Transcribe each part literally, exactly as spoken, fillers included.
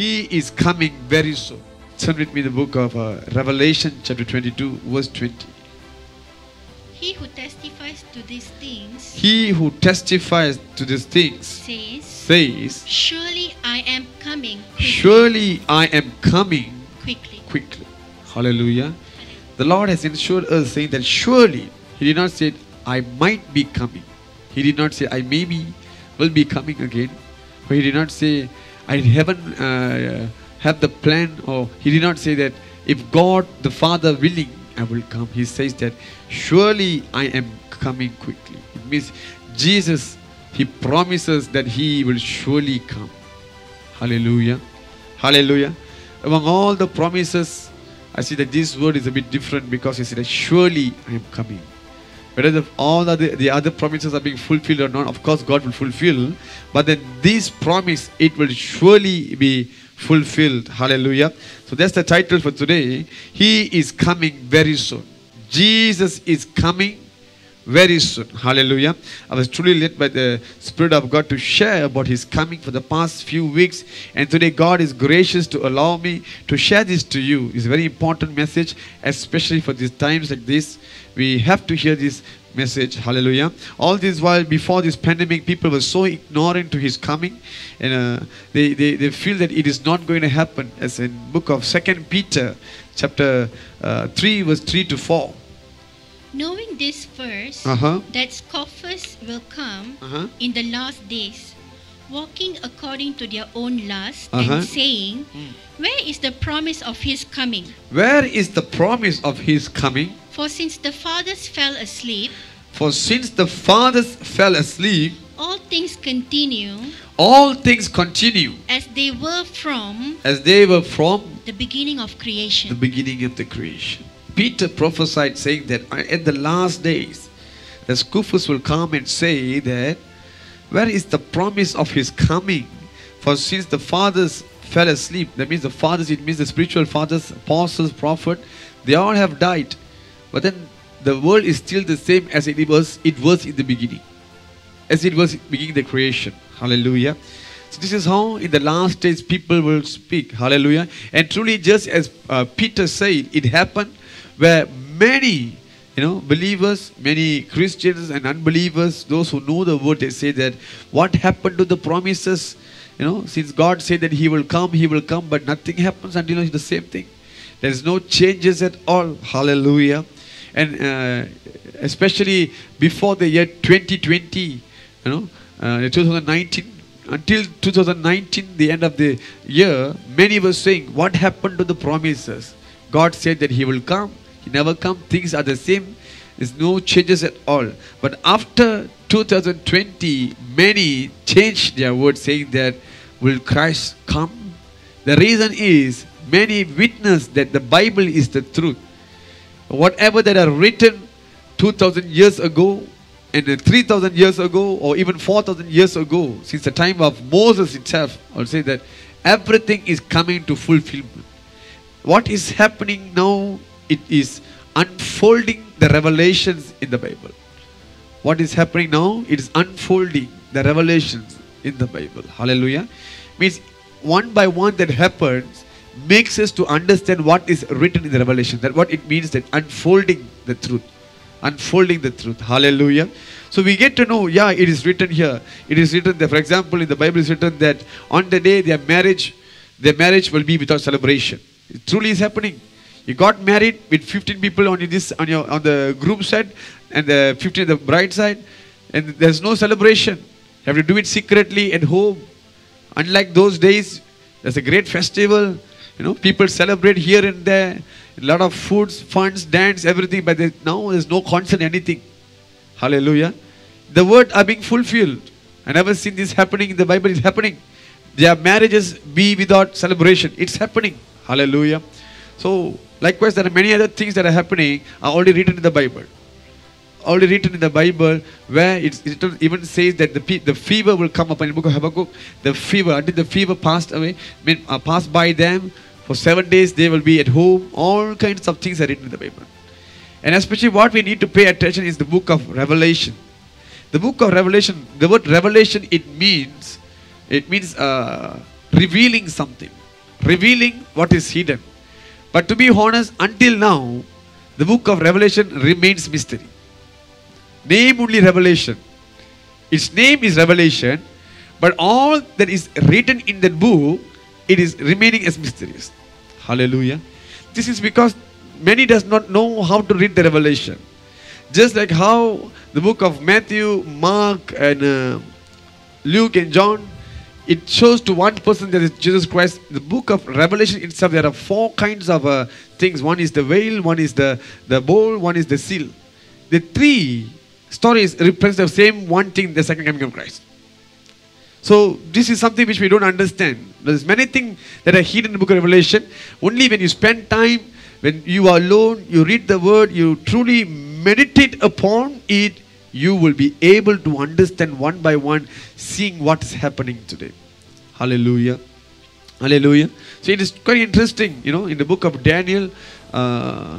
He is coming very soon. Turn with me the book of uh, Revelation chapter twenty-two verse twenty. He who testifies to these things He who testifies to these things says, says, surely I am coming quickly. surely I am coming quickly. quickly. Hallelujah. The Lord has assured us saying that surely. He did not say I might be coming. He did not say I maybe will be coming again. Or he did not say I haven't uh, have the plan. Or he did not say that if God the Father willing I will come. He says that surely I am coming quickly. It means Jesus, He promises that He will surely come. Hallelujah. Hallelujah. Among all the promises, I see that this word is a bit different because He said that surely I am coming. Whether the, all the, the other promises are being fulfilled or not, of course God will fulfill. But then this promise, it will surely be fulfilled. Hallelujah. So that's the title for today. He is coming very soon. Jesus is coming very soon. Hallelujah. I was truly led by the Spirit of God to share about His coming for the past few weeks. And today God is gracious to allow me to share this to you. It's a very important message, especially for these times like this. We have to hear this message. Hallelujah. All this while before this pandemic, people were so ignorant to His coming. And uh, they, they, they feel that it is not going to happen. As in book of Second Peter chapter uh, three verse three to four. Knowing this first, Uh-huh. that scoffers will come Uh-huh. in the last days, walking according to their own lust, Uh-huh. and saying, where is the promise of His coming? Where is the promise of His coming? For since the fathers fell asleep, For since the fathers fell asleep, all things continue all things continue as they were from as they were from the beginning of the creation. beginning of the creation. Peter prophesied saying that at the last days, the scoffers will come and say that, where is the promise of His coming? For since the fathers fell asleep, that means the fathers, it means the spiritual fathers, apostles, prophet, they all have died. But then the world is still the same as it was, it was in the beginning. As it was beginning the creation. Hallelujah. So this is how in the last days people will speak. Hallelujah. And truly just as uh, Peter said, it happened where many, you know, believers, many Christians and unbelievers, those who know the word, they say that what happened to the promises, you know, since God said that He will come, He will come, but nothing happens until it's the same thing. There is no changes at all. Hallelujah. And uh, especially before the year twenty twenty, you know, uh, twenty nineteen, until two thousand nineteen, the end of the year, many were saying, what happened to the promises? God said that He will come. He never come. Things are the same. There's no changes at all. But after two thousand twenty, many changed their words saying that, will Christ come? The reason is, many witness that the Bible is the truth. Whatever that are written two thousand years ago, and three thousand years ago, or even four thousand years ago, since the time of Moses itself, I'll say that everything is coming to fulfillment. What is happening now, it is unfolding the revelations in the Bible. What is happening now, it is unfolding the revelations in the Bible. Hallelujah. Means one by one that happens makes us to understand what is written in the revelation. That what it means, that unfolding the truth. Unfolding the truth. Hallelujah. So we get to know, yeah, it is written here. It is written that, for example, in the Bible is written that on the day their marriage, their marriage will be without celebration. It truly is happening. You got married with fifteen people on this on your on the groom side and the fifteen on the bride side, and there's no celebration. You have to do it secretly at home. Unlike those days, there's a great festival. You know, people celebrate here and there. A lot of foods, funds, dance, everything. But there, now there's no concert, anything. Hallelujah. The word are being fulfilled. I never seen this happening in the Bible. It's happening. Their marriages be without celebration. It's happening. Hallelujah. So, likewise, there are many other things that are happening are already written in the Bible. Already written in the Bible, where it, it even says that the the fever will come upon. In the book of Habakkuk, the fever, until the fever passed away, mean, uh, passed by them, for seven days they will be at home. All kinds of things are written in the Bible. And especially what we need to pay attention is the book of Revelation. The book of Revelation, the word revelation, it means, it means uh, revealing something. revealing what is hidden. But to be honest, until now, the book of Revelation remains mystery. Name only Revelation. Its name is Revelation, but all that is written in that book, it is remaining as mysterious. Hallelujah. This is because many does not know how to read the Revelation. Just like how the book of Matthew, Mark, and uh, Luke and John, it shows to one person that is Jesus Christ. The book of Revelation itself, there are four kinds of uh, things. One is the veil, one is the, the bowl, one is the seal. The three stories represent the same one thing, the second coming of Christ. So this is something which we don't understand. There's many things that are hidden in the book of Revelation. Only when you spend time, when you are alone, you read the word, you truly meditate upon it, you will be able to understand one by one, seeing what is happening today. Hallelujah. Hallelujah. So it is quite interesting, you know, in the book of Daniel, uh,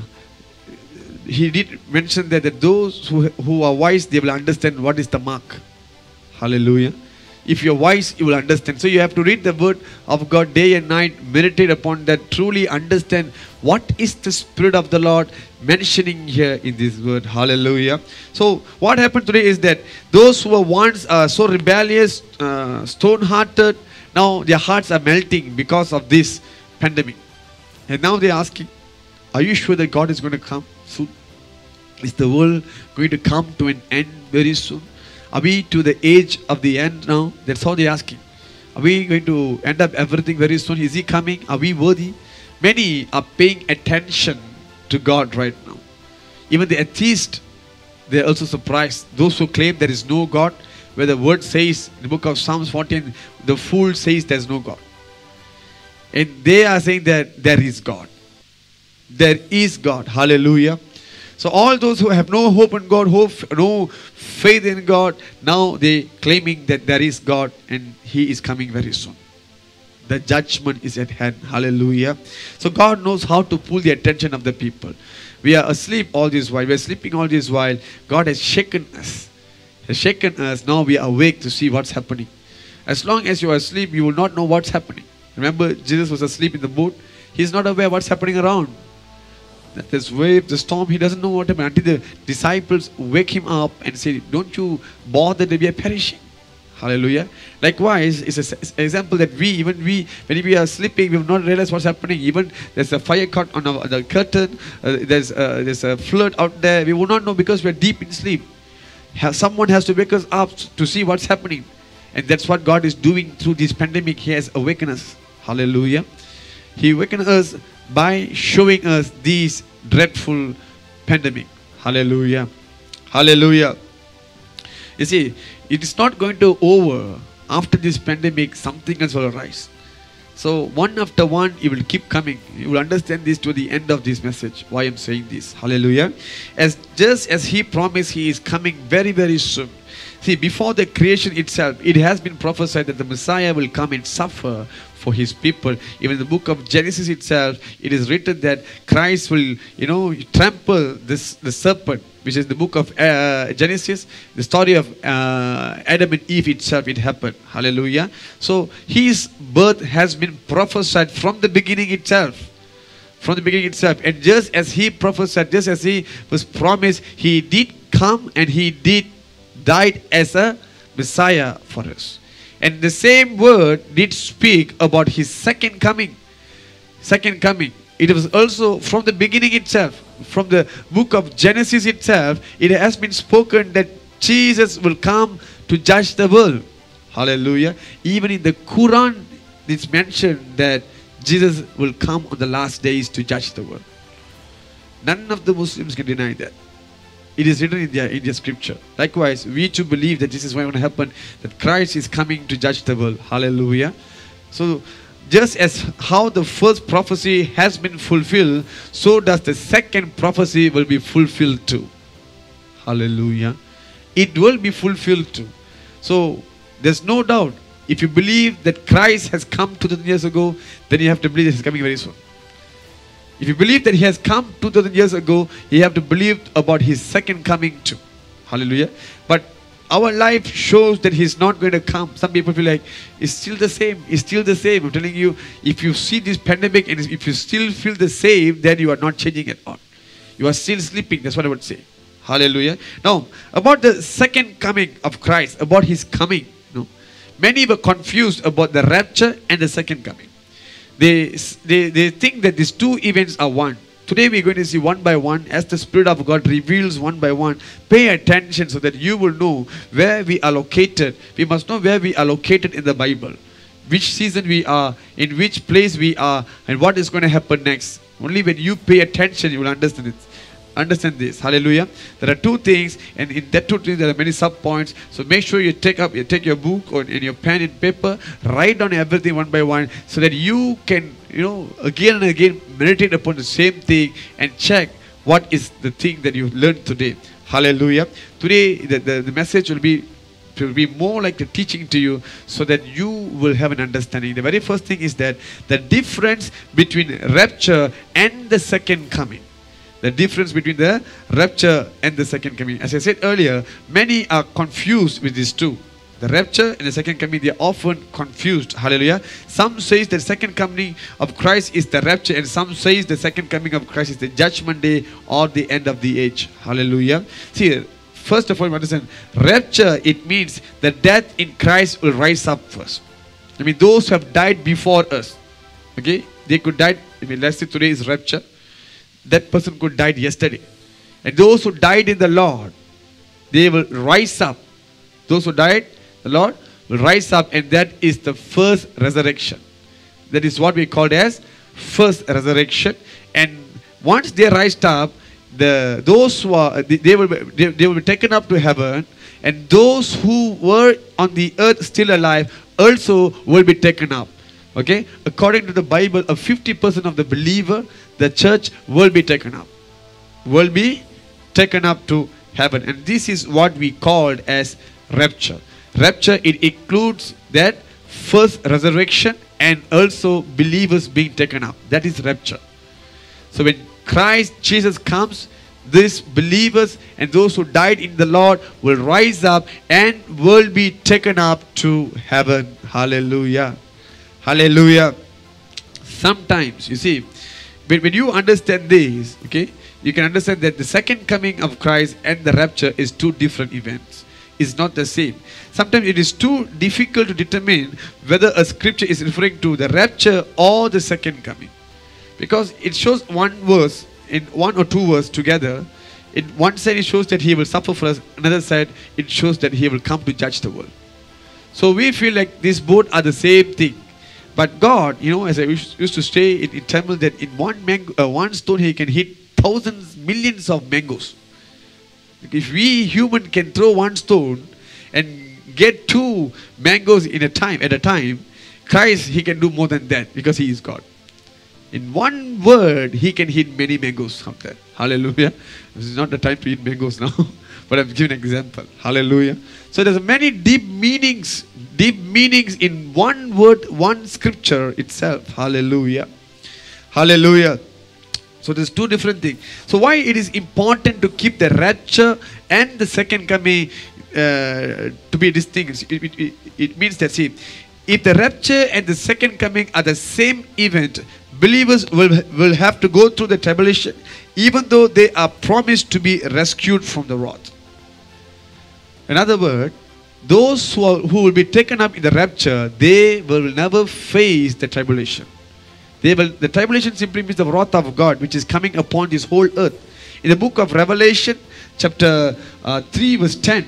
he did mention that, that those who, who are wise, they will understand what is the mark. Hallelujah. If you're wise, you will understand. So you have to read the word of God day and night, meditate upon that, truly understand what is the Spirit of the Lord mentioning here in this word. Hallelujah. So what happened today is that those who were once uh, so rebellious, uh, stone-hearted, now their hearts are melting because of this pandemic. And now they're asking, are you sure that God is going to come soon? Is the world going to come to an end very soon? Are we to the age of the end now? That's how they're asking. Are we going to end up everything very soon? Is He coming? Are we worthy? Many are paying attention to God right now. Even the atheists, they're also surprised. Those who claim there is no God, where the word says in the book of Psalms fourteen, the fool says there's no God. And they are saying that there is God. There is God. Hallelujah. So all those who have no hope in God, hope, no faith in God, now they claiming that there is God and He is coming very soon. The judgment is at hand. Hallelujah. So God knows how to pull the attention of the people. We are asleep all this while. We are sleeping all this while. God has shaken us. Has shaken us. Now we are awake to see what's happening. As long as you are asleep, you will not know what's happening. Remember, Jesus was asleep in the boat. He's not aware what's happening around. This wave, the storm, he doesn't know what happened until the disciples wake him up and say, don't you bother that we are perishing. Hallelujah. Likewise, it's an example that we, even we, when we are sleeping, we have not realized what's happening. Even there's a fire caught on our, the curtain, uh, there's, uh, there's a flood out there. We will not know because we are deep in sleep. Someone has to wake us up to see what's happening. And that's what God is doing through this pandemic. He has awakened us. Hallelujah. He awakened us by showing us this dreadful pandemic. Hallelujah. Hallelujah. You see, it is not going to over. After this pandemic, something else will arise. So one after one, it will keep coming. You will understand this to the end of this message, why I'm saying this. Hallelujah. As just as He promised, He is coming very, very soon. See, before the creation itself, it has been prophesied that the Messiah will come and suffer for His people. Even in the book of Genesis itself, it is written that Christ will, you know, trample this the serpent, which is the book of uh, Genesis, the story of uh, Adam and Eve itself, it happened. Hallelujah. So His birth has been prophesied from the beginning itself. From the beginning itself. And just as He prophesied, just as He was promised, He did come and He did died as a Messiah for us. And the same word did speak about His second coming. Second coming. It was also from the beginning itself, from the book of Genesis itself, it has been spoken that Jesus will come to judge the world. Hallelujah. Even in the Quran, it's mentioned that Jesus will come on the last days to judge the world. None of the Muslims can deny that. It is written in their, in their scripture. Likewise, we too believe that this is going to happen, that Christ is coming to judge the world. Hallelujah. So, just as how the first prophecy has been fulfilled, so does the second prophecy will be fulfilled too. Hallelujah. It will be fulfilled too. So, there's no doubt. If you believe that Christ has come two thousand years ago, then you have to believe that He's coming very soon. If you believe that He has come two thousand years ago, you have to believe about His second coming too. Hallelujah. But our life shows that He's not going to come. Some people feel like it's still the same. It's still the same. I'm telling you, if you see this pandemic and if you still feel the same, then you are not changing at all. You are still sleeping. That's what I would say. Hallelujah. Now, about the second coming of Christ, about His coming, you know, many were confused about the rapture and the second coming. They, they, they think that these two events are one. Today we're going to see one by one as the Spirit of God reveals one by one. Pay attention so that you will know where we are located. We must know where we are located in the Bible. Which season we are, in which place we are, and what is going to happen next. Only when you pay attention you will understand it. Understand this. Hallelujah. There are two things, and in that two things there are many sub points. So make sure you take up, you take your book or in your pen and paper, write down everything one by one, so that you can, you know, again and again meditate upon the same thing and check what is the thing that you learned today. Hallelujah. Today the, the, the message will be will be more like the teaching to you, so that you will have an understanding. The very first thing is that the difference between rapture and the second coming. The difference between the rapture and the second coming. As I said earlier, many are confused with these two. The rapture and the second coming, they are often confused. Hallelujah. Some says the second coming of Christ is the rapture, and some says the second coming of Christ is the judgment day or the end of the age. Hallelujah. See, first of all, you understand, rapture, it means that death in Christ will rise up first. I mean, those who have died before us, okay, they could die. I mean, let's say today is rapture. That person could died yesterday. And those who died in the Lord, they will rise up. Those who died, the Lord will rise up, and that is the first resurrection. That is what we call as first resurrection. And once they rise up, the those who are they, they will be, they, they will be taken up to heaven, and those who were on the earth still alive also will be taken up. Okay, according to the Bible, a fifty percent of the believer, the church will be taken up, will be taken up to heaven, and this is what we called as rapture. Rapture, it includes that first resurrection and also believers being taken up. That is rapture. So when Christ Jesus comes, these believers and those who died in the Lord will rise up and will be taken up to heaven. Hallelujah. Hallelujah. Sometimes, you see, when, when you understand this, okay, you can understand that the second coming of Christ and the rapture is two different events. It's not the same. Sometimes it is too difficult to determine whether a scripture is referring to the rapture or the second coming. Because it shows one verse, in one or two verses together. In one side it shows that He will suffer for us. Another side it shows that He will come to judge the world. So we feel like these both are the same thing. But God, you know, as I used to say in, in Tamil, that in one mango, uh, one stone He can hit thousands, millions of mangoes. If we human can throw one stone and get two mangoes in a time at a time, Christ, He can do more than that because He is God. In one word, He can hit many mangoes out there. Hallelujah. This is not the time to eat mangoes now, but I'm giving an example. Hallelujah. So there's many deep meanings, deep meanings in one word, one scripture itself. Hallelujah. Hallelujah. So there's two different things. So why it is important to keep the rapture and the second coming uh, to be distinguished? It, it, it, it means that, see, if the rapture and the second coming are the same event, believers will, will have to go through the tribulation, even though they are promised to be rescued from the wrath. In other words, those who, are, who will be taken up in the rapture, they will never face the tribulation. They will, the tribulation simply means the wrath of God, which is coming upon this whole earth. In the book of Revelation, chapter uh, three, verse ten.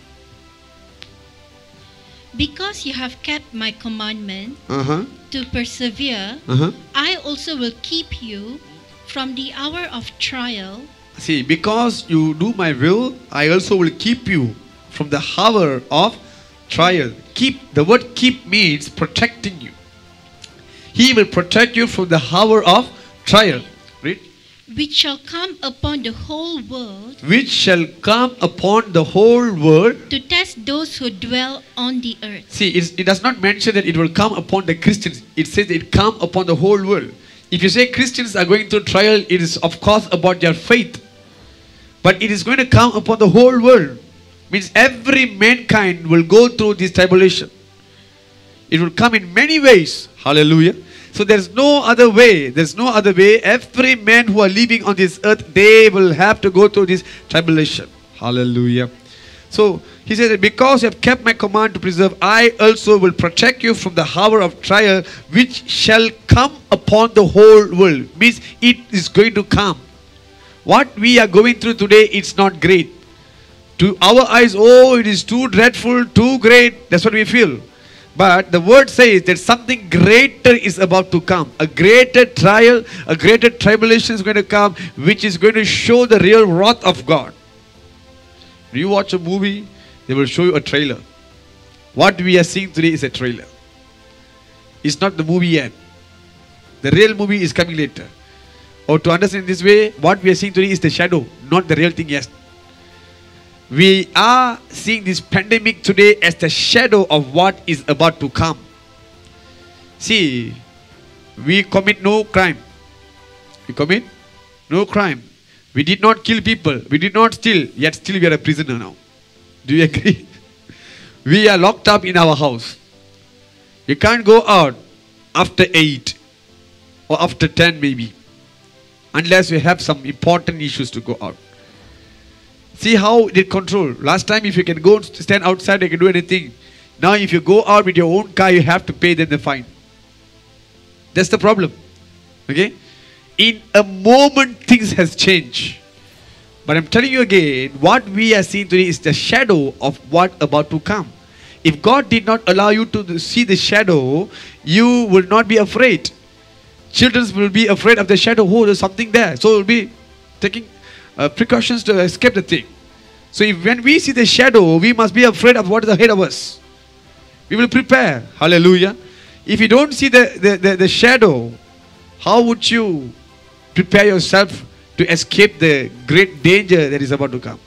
Because you have kept my commandment Uh-huh. to persevere, Uh-huh. I also will keep you from the hour of trial. See, because you do my will, I also will keep you from the hour of trial. Keep, the word keep means protecting you. He will protect you from the hour of trial. Read. Which shall come upon the whole world Which shall come upon the whole world. to test those who dwell on the earth. See, it's, it does not mention that it will come upon the Christians. It says it come upon the whole world. If you say Christians are going through trial, it is of course about their faith. But it is going to come upon the whole world. Means every mankind will go through this tribulation. It will come in many ways. Hallelujah. So there's no other way. There's no other way. Every man who are living on this earth, they will have to go through this tribulation. Hallelujah. So he said that because you have kept my command to preserve, I also will protect you from the hour of trial which shall come upon the whole world. Means it is going to come. What we are going through today, it's not great. To our eyes, oh, it is too dreadful, too great. That's what we feel. But the word says that something greater is about to come. A greater trial, a greater tribulation is going to come, which is going to show the real wrath of God. When you watch a movie, they will show you a trailer. What we are seeing today is a trailer. It's not the movie yet. The real movie is coming later. Or to understand this way, what we are seeing today is the shadow, not the real thing yet. We are seeing this pandemic today as the shadow of what is about to come. See, we commit no crime. We commit no crime. We did not kill people. We did not steal. Yet still we are a prisoner now. Do you agree? We are locked up in our house. We can't go out after eight or after ten maybe. Unless we have some important issues to go out. See how it control. Last time if you can go stand outside, you can do anything. Now if you go out with your own car, you have to pay them the fine. That's the problem. Okay? In a moment things has changed. But I'm telling you again, what we are seeing today is the shadow of what about to come. If God did not allow you to see the shadow, you will not be afraid. Children will be afraid of the shadow. Oh, there's something there. So we'll be taking uh, precautions to escape the thing. So if when we see the shadow, we must be afraid of what is ahead of us. We will prepare. Hallelujah. If you don't see the, the, the, the shadow, how would you prepare yourself to escape the great danger that is about to come?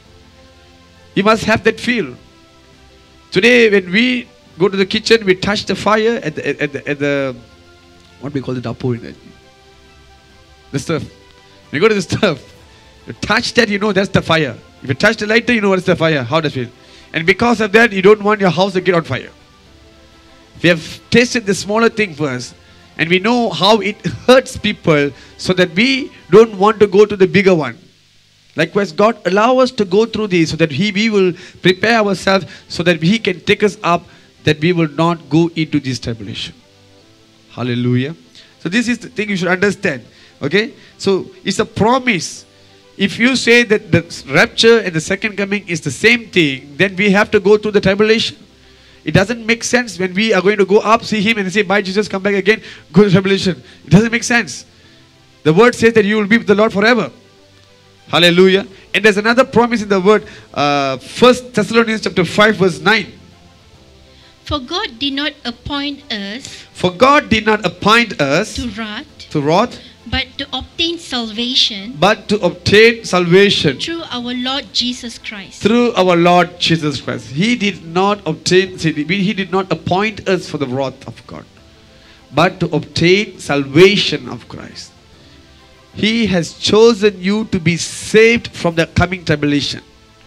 You must have that feel. Today when we go to the kitchen, we touch the fire at the, at the, at the what we call the dapo in it. The stuff. When you go to the stuff, you touch that, you know that's the fire. If you touch the lighter, you know what's the fire. How does it feel? And because of that, you don't want your house to get on fire. We have tasted the smaller thing first, and we know how it hurts people, so that we don't want to go to the bigger one. Likewise, God allow us to go through this so that He we will prepare ourselves so that He can take us up, that we will not go into this tribulation. Hallelujah. So this is the thing you should understand. Okay. So it's a promise. If you say that the rapture and the second coming is the same thing, then we have to go through the tribulation. It doesn't make sense when we are going to go up, see Him and say, bye Jesus, come back again, go to tribulation. It doesn't make sense. The word says that you will be with the Lord forever. Hallelujah. And there's another promise in the word, uh, First Thessalonians chapter five verse nine. For God did not appoint us For God did not appoint us to wrath, to wrath, but to obtain salvation but to obtain salvation through our Lord Jesus Christ. through our Lord Jesus Christ. He did not obtain, He did not appoint us for the wrath of God, but to obtain salvation of Christ. He has chosen you to be saved from the coming tribulation,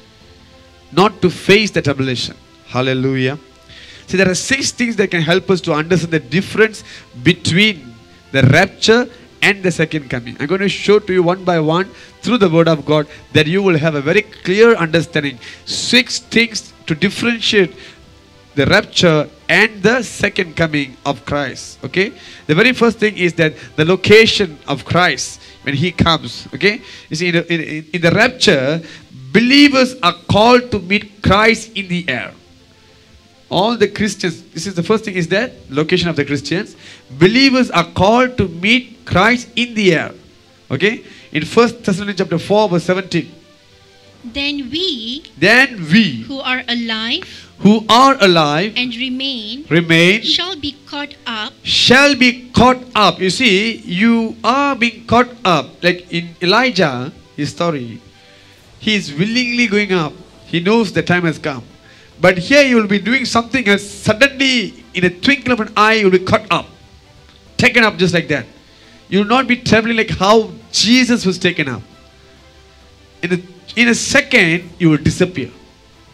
not to face the tribulation. Hallelujah. See, there are six things that can help us to understand the difference between the rapture and the second coming. I'm going to show to you one by one through the word of God, that you will have a very clear understanding. Six things to differentiate the rapture and the second coming of Christ. Okay. The very first thing is that the location of Christ when He comes. Okay. You see, in the, in, in the rapture, believers are called to meet Christ in the air. All the Christians, this is the first thing, is that location of the Christians. Believers are called to meet Christ in the air. Okay. In First Thessalonians chapter four verse seventeen. Then we, Then we who are alive who are alive and remain, remain shall be caught up shall be caught up. You see, you are being caught up. Like in Elijah, his story, he is willingly going up. He knows the time has come. But here you will be doing something else. Suddenly, in a twinkle of an eye, you will be caught up. Taken up just like that. You will not be traveling like how Jesus was taken up. In a, in a second, you will disappear.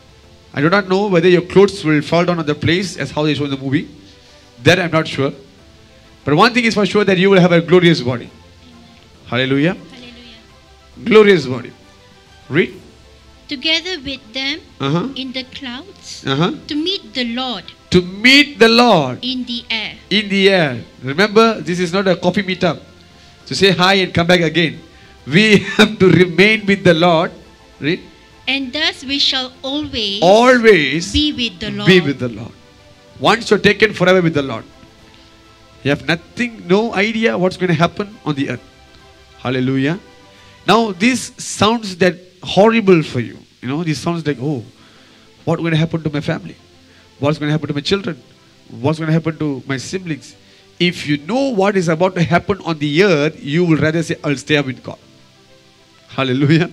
I do not know whether your clothes will fall down on the place as how they show in the movie. That I'm not sure. But one thing is for sure, that you will have a glorious body. Hallelujah. Hallelujah. Glorious body. Read. Together with them Uh-huh. in the clouds Uh-huh. to meet the Lord To meet the Lord in the air. in the air. Remember, this is not a coffee meetup to say hi and come back again. We have to remain with the Lord. Read. And thus we shall always Always be with the Lord. be with the Lord. Once you're taken, forever with the Lord. You have nothing, no idea what's going to happen on the earth. Hallelujah. Now this sounds that horrible for you. You know, this sounds like, oh, what's going to happen to my family? What's going to happen to my children? What's going to happen to my siblings? If you know what is about to happen on the earth, you will rather say, I'll stay with God. Hallelujah.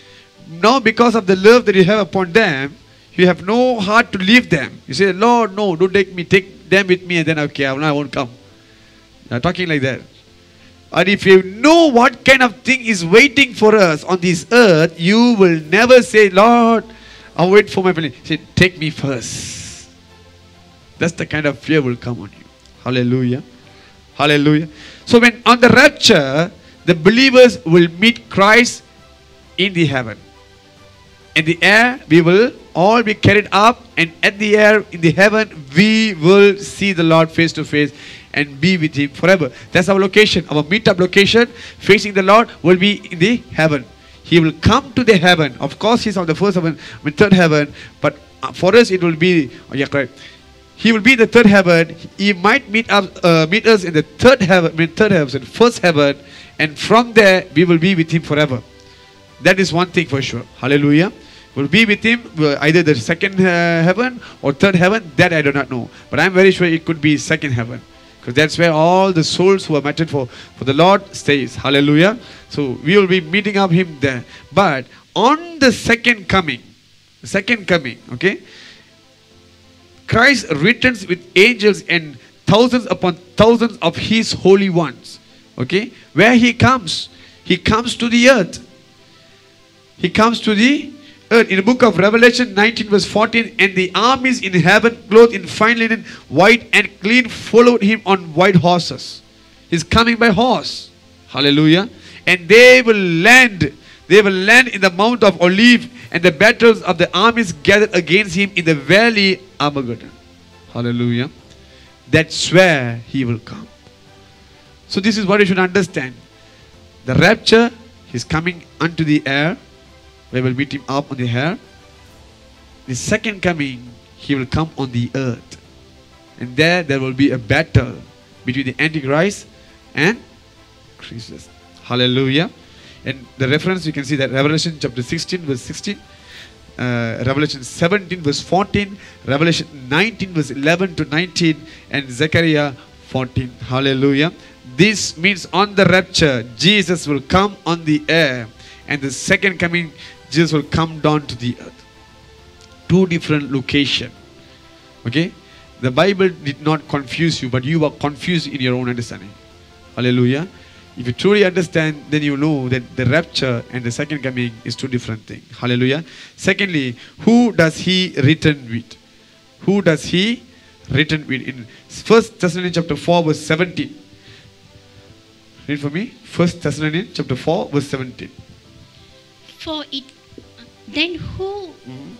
Now because of the love that you have upon them, you have no heart to leave them. You say, Lord, no, don't take me, take them with me, and then okay, I won't come. You're talking like that. And if you know what kind of thing is waiting for us on this earth, you will never say, Lord, I'll wait for my family. Say, take me first. That's the kind of fear will come on you. Hallelujah. Hallelujah. So when on the rapture, the believers will meet Christ in the heaven. In the air, we will all be carried up, and at the air, in the heaven, we will see the Lord face to face and be with Him forever. That's our location. Our meetup location, facing the Lord, will be in the heaven. He will come to the heaven. Of course, He's on the first heaven, I mean third heaven, but for us it will be, oh yeah, correct. He will be in the third heaven. He might meet up, uh, meet us in the third heaven, I mean third heaven, first heaven, and from there we will be with Him forever. That is one thing for sure. Hallelujah. We'll be with Him uh, either the second uh, heaven or third heaven. That I do not know. But I'm very sure it could be second heaven. Because that's where all the souls who are mattered for, for the Lord stays. Hallelujah. So we will be meeting up Him there. But on the second coming, second coming, okay, Christ returns with angels and thousands upon thousands of His holy ones. Okay, where He comes, He comes to the earth. He comes to the earth. In the book of Revelation nineteen verse fourteen, and the armies in heaven, clothed in fine linen, white and clean, followed Him on white horses. He's coming by horse. Hallelujah. And they will land. They will land in the Mount of Olive, and the battles of the armies gathered against Him in the valley Armageddon. Hallelujah. That's where He will come. So this is what you should understand. The rapture, He's coming unto the air. We will meet Him up on the air. The second coming, He will come on the earth. And there, there will be a battle between the Antichrist and Jesus. Hallelujah. And the reference, you can see that Revelation chapter sixteen verse sixteen. Uh, Revelation seventeen verse fourteen. Revelation nineteen verse eleven to nineteen. And Zechariah fourteen. Hallelujah. This means on the rapture, Jesus will come on the air. And the second coming, Jesus will come down to the earth. Two different locations. Okay? The Bible did not confuse you, but you are confused in your own understanding. Hallelujah. If you truly understand, then you know that the rapture and the second coming is two different things. Hallelujah. Secondly, who does He return with? Who does He return with? In First Thessalonians chapter four verse seventeen. Read for me. First Thessalonians chapter four verse seventeen. For it, then who,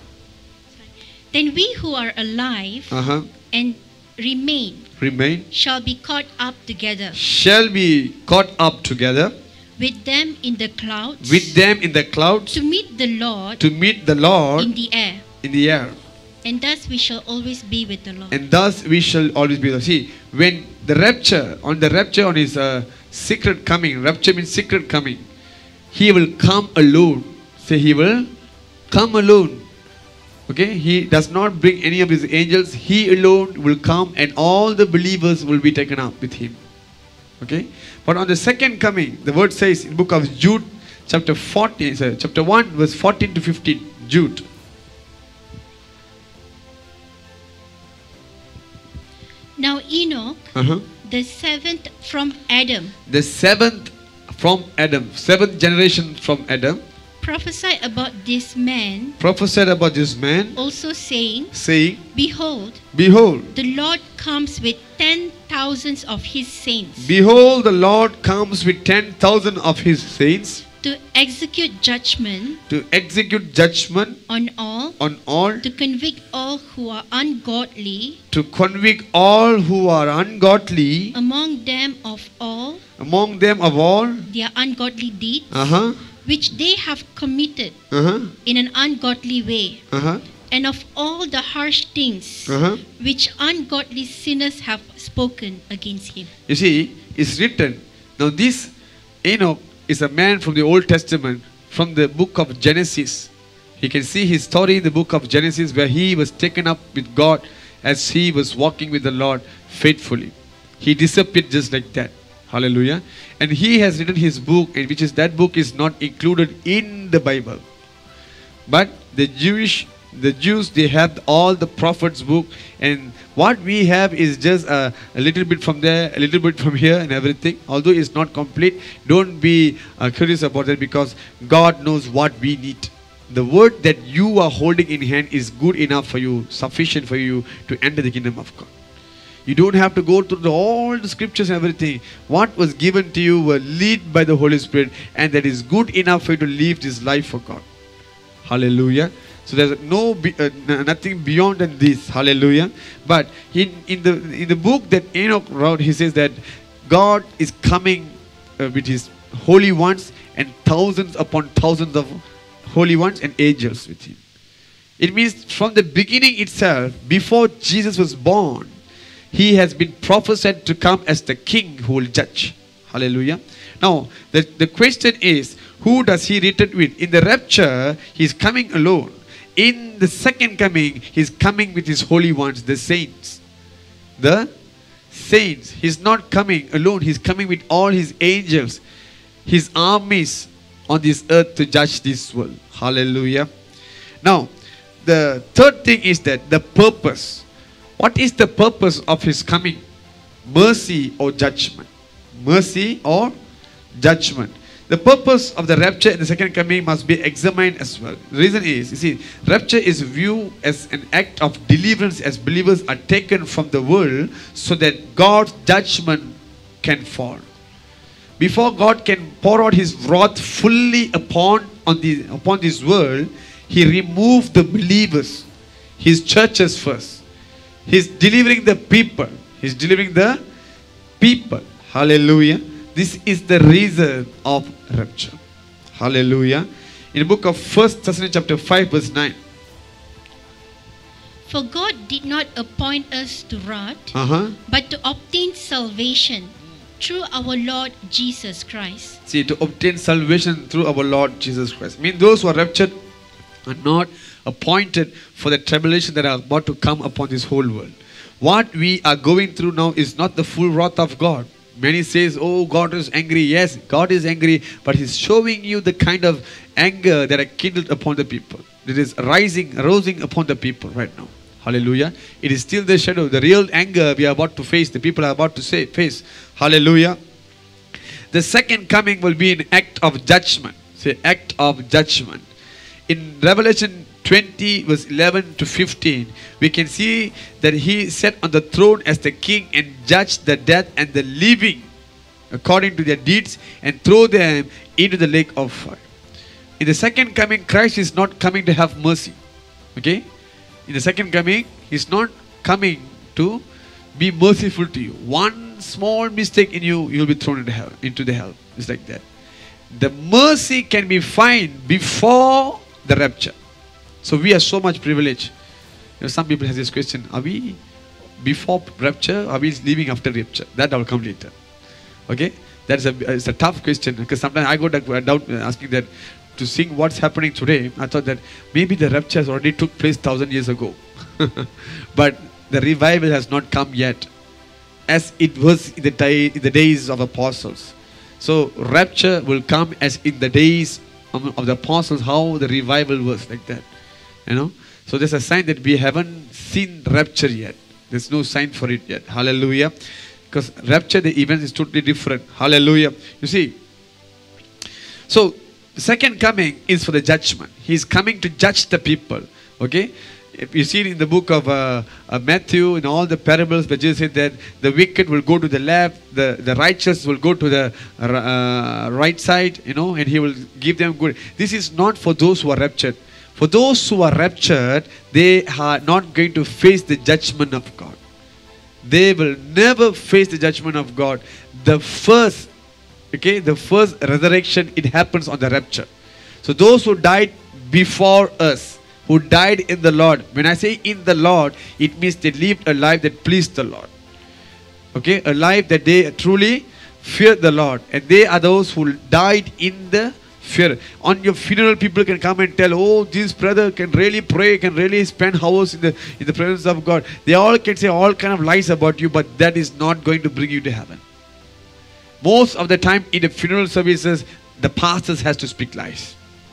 then we who are alive Uh-huh. and remain Remain. shall be caught up together Shall be caught up together with them in the clouds with them in the clouds to meet the Lord to meet the Lord in the air. in the air. And thus we shall always be with the Lord. And thus we shall always be there. See, when the rapture, on the rapture, on His uh, secret coming, rapture means secret coming, He will come alone. Say, He will come alone. Okay, He does not bring any of His angels. He alone will come, and all the believers will be taken up with Him. Okay, but on the second coming, the word says in the book of Jude, chapter fourteen, sorry, chapter one, verse fourteen to fifteen. Jude. Now Enoch, Uh-huh. the seventh from Adam, The seventh from Adam, seventh generation from Adam, prophesied about this man, prophesied about this man, also saying, saying, Behold, Behold, the Lord comes with ten thousands of his saints behold, the Lord comes with ten thousand of his saints to execute judgment to execute judgment on all, on all, to convict all who are ungodly to convict all who are ungodly among them of all among them of all, their ungodly deeds uh-huh, which they have committed uh-huh, in an ungodly way, uh-huh, and of all the harsh things uh-huh. which ungodly sinners have spoken against him. You see, it's written. Now this Enoch is a man from the Old Testament, from the book of Genesis. You can see his story in the book of Genesis, where he was taken up with God as he was walking with the Lord faithfully. He disappeared just like that. Hallelujah. And he has written his book, and which is that book is not included in the Bible. But the Jewish The Jews, they have all the prophets' book, and what we have is just a, a little bit from there, a little bit from here, and everything. Although it's not complete, don't be uh, curious about that, because God knows what we need. The word that you are holding in hand is good enough for you, sufficient for you to enter the kingdom of God. You don't have to go through the, all the scriptures and everything. What was given to you were led by the Holy Spirit, and that is good enough for you to live this life for God. Hallelujah. So there's no be, uh, nothing beyond than this. Hallelujah. But in, in the in the book that Enoch wrote, he says that God is coming uh, with his holy ones and thousands upon thousands of holy ones and angels with him. It means from the beginning itself, before Jesus was born, he has been prophesied to come as the king who will judge. Hallelujah. Now, the, the question is, who does he return with? In the rapture, he is coming alone. In the second coming, he is coming with his holy ones, the saints. The saints. He is not coming alone. He is coming with all his angels, his armies on this earth to judge this world. Hallelujah. Now, the third thing is that the purpose. What is the purpose of his coming? Mercy or judgment? Mercy or judgment? The purpose of the rapture and the second coming must be examined as well. The reason is, you see, rapture is viewed as an act of deliverance as believers are taken from the world so that God's judgment can fall. Before God can pour out his wrath fully upon, on the, upon this world, he removed the believers, his churches first. He's delivering the people. He's delivering the people. Hallelujah. This is the reason of rapture. Hallelujah. In the book of First Thessalonians chapter five verse nine. For God did not appoint us to wrath, Uh-huh. but to obtain salvation through our Lord Jesus Christ. See, to obtain salvation through our Lord Jesus Christ. I mean, those who are raptured are not appointed for the tribulation that are about to come upon this whole world. What we are going through now is not the full wrath of God. Many says, oh, God is angry. Yes, God is angry, but he's showing you the kind of anger that are kindled upon the people. It is rising, rising upon the people right now. Hallelujah. It is still the shadow. The real anger we are about to face, the people are about to say, face. Hallelujah. The second coming will be an act of judgment. Say, act of judgment. In Revelation twenty verse eleven to fifteen, we can see that he sat on the throne as the king and judged the dead and the living according to their deeds and throw them into the lake of fire. In the second coming, Christ is not coming to have mercy. Okay? In the second coming, he is not coming to be merciful to you. One small mistake in you, you will be thrown into hell. Into the hell. It's like that. The mercy can be found before the rapture. So we are so much privileged. You know, some people have this question: are we before rapture? Are we living after rapture? That will come later. Okay, that's a it's a tough question, because sometimes I go down asking that to seeing what's happening today. I thought that maybe the rapture has already took place thousand years ago, but the revival has not come yet, as it was in the day in the days of apostles. So rapture will come as in the days of, of the apostles, how the revival was, like that. You know, so there's a sign that we haven't seen rapture yet. There's no sign for it yet. Hallelujah. Because rapture, the event is totally different. Hallelujah. You see, so second coming is for the judgment. He is coming to judge the people. Okay? If you see it in the book of uh, uh, Matthew, in all the parables, where Jesus said that the wicked will go to the left, the, the righteous will go to the uh, right side, you know, and he will give them good. This is not for those who are raptured. For those who are raptured, they are not going to face the judgment of God. They will never face the judgment of God. The first, okay, the first resurrection, it happens on the rapture. So those who died before us, who died in the Lord. When I say in the Lord, it means they lived a life that pleased the Lord. Okay, a life that they truly feared the Lord. And they are those who died in the fear. On your funeral, people can come and tell, oh, this brother can really pray, can really spend hours in the, in the presence of God. They all can say all kind of lies about you, but that is not going to bring you to heaven. Most of the time in the funeral services, the pastors has to speak lies.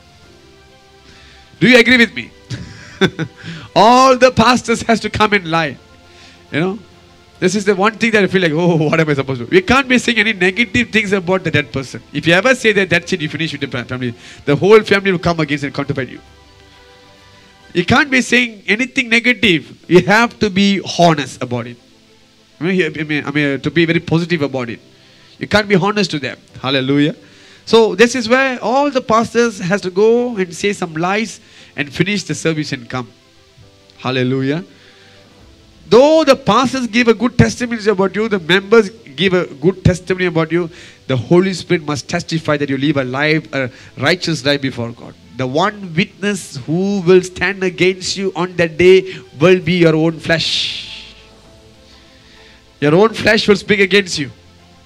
Do you agree with me? All the pastors has to come and lie. You know, this is the one thing that I feel like, oh, what am I supposed to do? We can't be saying any negative things about the dead person. If you ever say that, that's it, you finish with the family. The whole family will come against and counterfeit you. You can't be saying anything negative. You have to be honest about it. I mean, I mean, I mean to be very positive about it. You can't be honest to them. Hallelujah. So this is where all the pastors has to go and say some lies and finish the service and come. Hallelujah. Though the pastors give a good testimony about you, the members give a good testimony about you, the Holy Spirit must testify that you live a life, a righteous life before God. The one witness who will stand against you on that day will be your own flesh. Your own flesh will speak against you.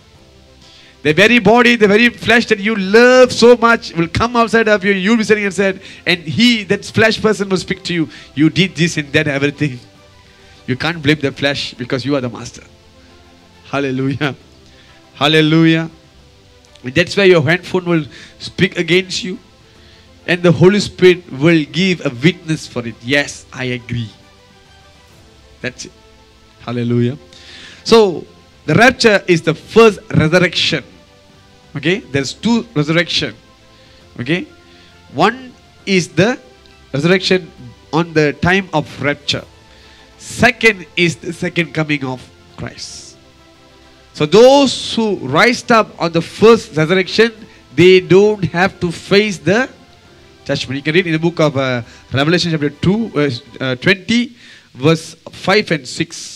The very body, the very flesh that you love so much will come outside of you. You'll be sitting inside, and he, that flesh person, will speak to you. You did this and that, everything. You can't blame the flesh because you are the master. Hallelujah. Hallelujah. And that's why your handphone will speak against you. And the Holy Spirit will give a witness for it. Yes, I agree. That's it. Hallelujah. So, the rapture is the first resurrection. Okay, there's two resurrection. Okay, one is the resurrection on the time of rapture. Second is the second coming of Christ. So those who rised up on the first resurrection, they don't have to face the judgment. You can read in the book of uh, Revelation chapter two, verse uh, twenty, verse five and six.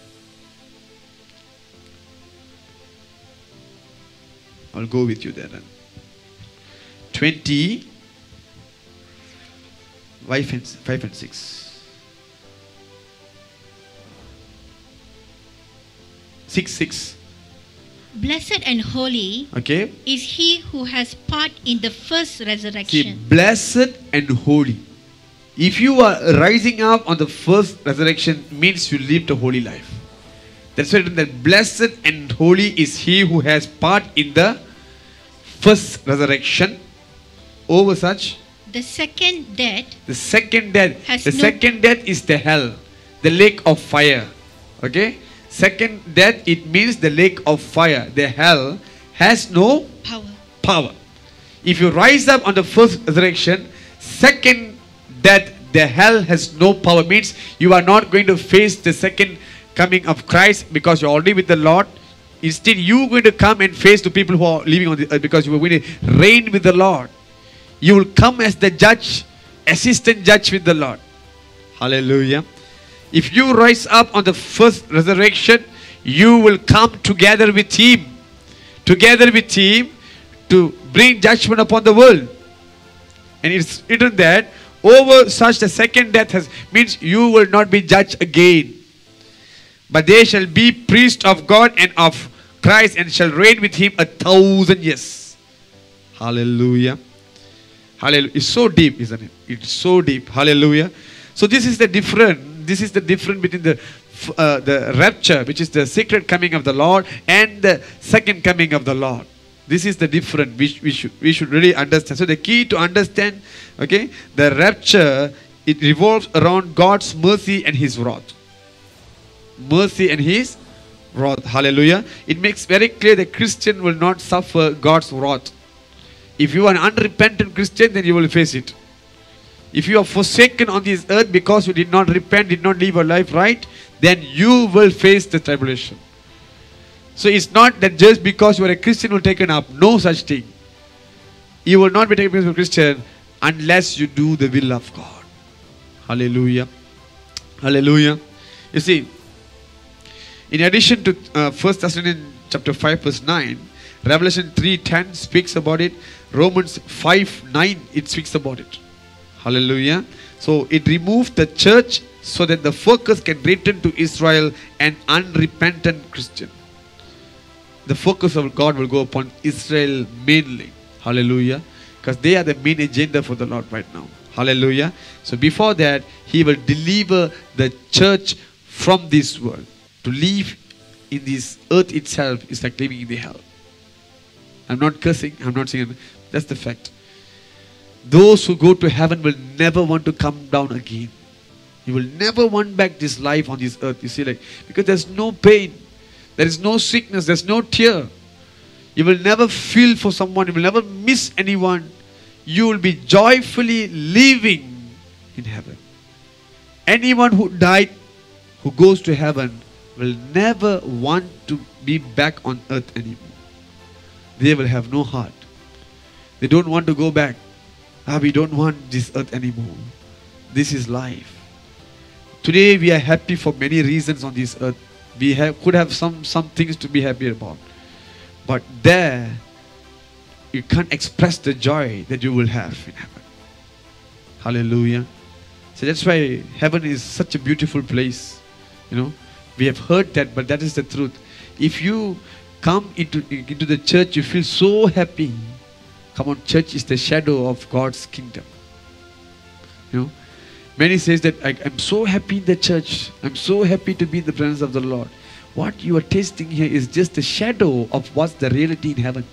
I'll go with you there then. twenty, five and, five and six. six, six. Blessed and holy Okay. is he who has part in the first See, resurrection. blessed and holy. If you are rising up on the first resurrection, means you lived a holy life. That's why that blessed and holy is he who has part in the first resurrection over such. The second death The second death. Has The no- second death is the hell, the lake of fire. Okay. Second death, it means the lake of fire. The hell has no power. power. If you rise up on the first resurrection, second death, the hell has no power. Means you are not going to face the second coming of Christ because you're already with the Lord. Instead, you are going to come and face the people who are living on the earth because you are going to reign with the Lord. You will come as the judge, assistant judge with the Lord. Hallelujah. If you rise up on the first resurrection, you will come together with Him. Together with Him to bring judgment upon the world. And it's written that over such the second death has means you will not be judged again. But they shall be priests of God and of Christ and shall reign with Him a thousand years. Hallelujah. Hallelujah. It's so deep, isn't it? It's so deep. Hallelujah. So this is the difference. This is the difference between the uh, the rapture, which is the secret coming of the Lord, and the second coming of the Lord. This is the difference which we should we should really understand. So the key to understand, okay, the rapture, it revolves around God's mercy and His wrath. Mercy and His wrath. Hallelujah. It makes very clear that Christian will not suffer God's wrath. If you are an unrepentant Christian, then you will face it. If you are forsaken on this earth because you did not repent, did not live your life right, then you will face the tribulation. So it's not that just because you are a Christian you will taken up. No such thing. You will not be taken as a Christian unless you do the will of God. Hallelujah. Hallelujah. You see, in addition to uh, First Thessalonians chapter five verse nine, Revelation three ten speaks about it. Romans five nine, it speaks about it. Hallelujah. So it removed the church so that the focus can return to Israel and unrepentant Christian. The focus of God will go upon Israel mainly. Hallelujah. Because they are the main agenda for the Lord right now. Hallelujah. So before that, He will deliver the church from this world. To live in this earth itself is like living in the hell. I'm not cursing. I'm not saying. That's the fact. Those who go to heaven will never want to come down again. You will never want back this life on this earth. You see, like, because there's no pain. There is no sickness. There's no tear. You will never feel for someone. You will never miss anyone. You will be joyfully living in heaven. Anyone who died, who goes to heaven, will never want to be back on earth anymore. They will have no heart. They don't want to go back. Ah, we don't want this earth anymore. This is life. Today we are happy for many reasons on this earth. We have, could have some, some things to be happy about. But there, you can't express the joy that you will have in heaven. Hallelujah. So that's why heaven is such a beautiful place. You know, we have heard that, but that is the truth. If you come into, into the church, you feel so happy. Come on, church is the shadow of God's kingdom. You know, many says that I, I'm so happy in the church. I'm so happy to be in the presence of the Lord. What you are tasting here is just the shadow of what's the reality in heaven.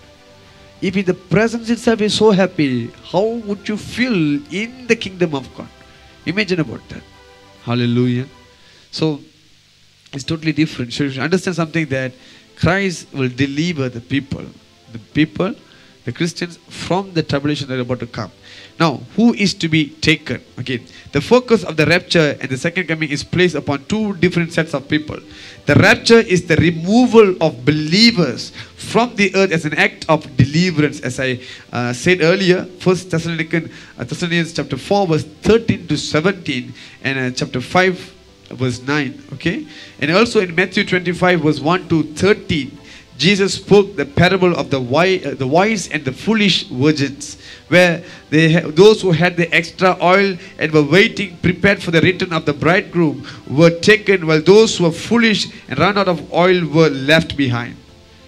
If in the presence itself is so happy, how would you feel in the kingdom of God? Imagine about that. Hallelujah. So, it's totally different. So you should understand something, that Christ will deliver the people. The people, the Christians, from the tribulation that are about to come. Now, who is to be taken? Again, the focus of the rapture and the second coming is placed upon two different sets of people. The rapture is the removal of believers from the earth as an act of deliverance. As I uh, said earlier, First Thessalonians, uh, Thessalonians chapter four verse thirteen to seventeen and uh, chapter five verse nine. Okay, and also in Matthew twenty-five verse one to thirteen, Jesus spoke the parable of the wise, uh, the wise and the foolish virgins, where they ha those who had the extra oil and were waiting, prepared for the return of the bridegroom, were taken, while those who were foolish and ran out of oil were left behind.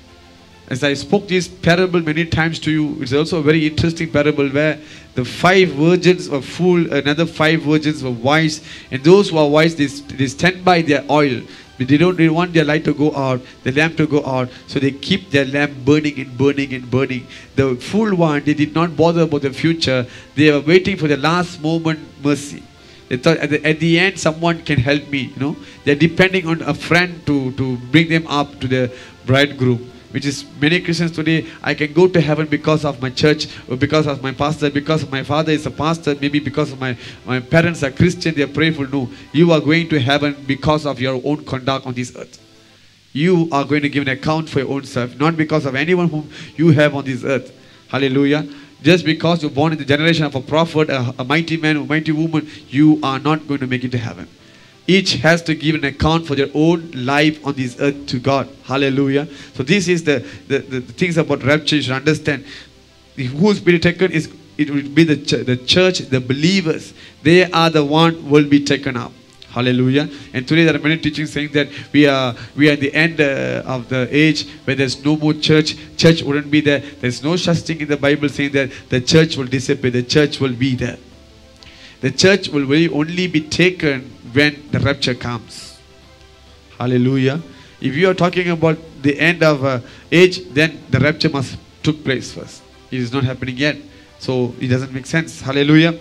As I spoke this parable many times to you, it's also a very interesting parable where the five virgins were fool, another five virgins were wise, and those who are wise, they, they stand by their oil. But they don't they want their light to go out, the lamp to go out, so they keep their lamp burning and burning and burning. The fool one, they did not bother about the future. They were waiting for the last moment mercy. They thought at the, at the end someone can help me. You know, they're depending on a friend to to bring them up to the bridegroom. Which is many Christians today, I can go to heaven because of my church, or because of my pastor, because of my father is a pastor, maybe because of my, my parents are Christian, they are prayerful. No, you are going to heaven because of your own conduct on this earth. You are going to give an account for your own self, not because of anyone whom you have on this earth. Hallelujah. Just because you're born in the generation of a prophet, a, a mighty man, a mighty woman, you are not going to make it to heaven. Each has to give an account for their own life on this earth to God. Hallelujah. So this is the, the, the, the things about rapture you should understand. Who is being taken is, it will be the, ch the church, the believers. They are the one who will be taken up. Hallelujah. And today there are many teachings saying that we are we are at the end uh, of the age where there's no more church. Church wouldn't be there. There's no such thing in the Bible saying that the church will disappear. The church will be there. The church will really only be taken when the rapture comes. Hallelujah. If you are talking about the end of uh, age, then the rapture must took place first. It is not happening yet. So it doesn't make sense. Hallelujah.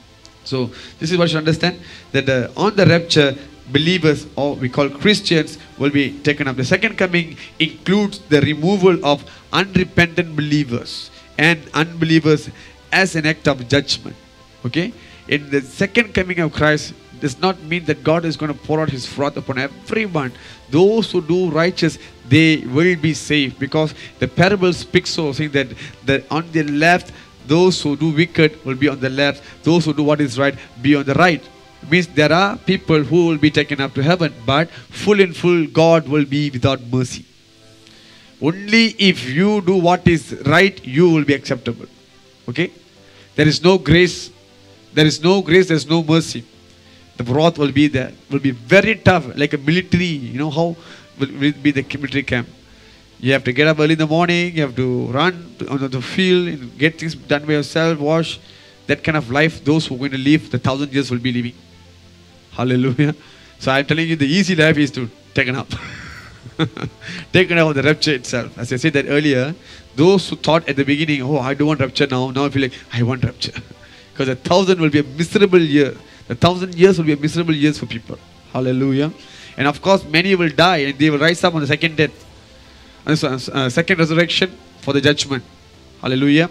So this is what you understand. That uh, on the rapture, believers, or we call Christians, will be taken up. The second coming includes the removal of unrepentant believers and unbelievers as an act of judgment. Okay? In the second coming of Christ does not mean that God is going to pour out his wrath upon everyone. Those who do righteous, they will be saved, because the parable speaks so, saying that, that on the left, those who do wicked will be on the left, those who do what is right be on the right. It means there are people who will be taken up to heaven, but full and full God will be without mercy. Only if you do what is right, you will be acceptable. Okay? There is no grace. There is no grace, there is no mercy. The wrath will be there. Will be very tough, like a military. You know how will, will be the military camp. You have to get up early in the morning. You have to run to, on the field and get things done by yourself. Wash. That kind of life, those who are going to live the thousand years will be living. Hallelujah. So I am telling you, the easy life is to take up. Taken up of the rapture itself. As I said that earlier, those who thought at the beginning, oh, I don't want rapture now. Now I feel like I want rapture. Because a thousand will be a miserable year. A thousand years will be a miserable years for people. Hallelujah. And of course, many will die and they will rise up on the second death. Uh, second resurrection for the judgment. Hallelujah.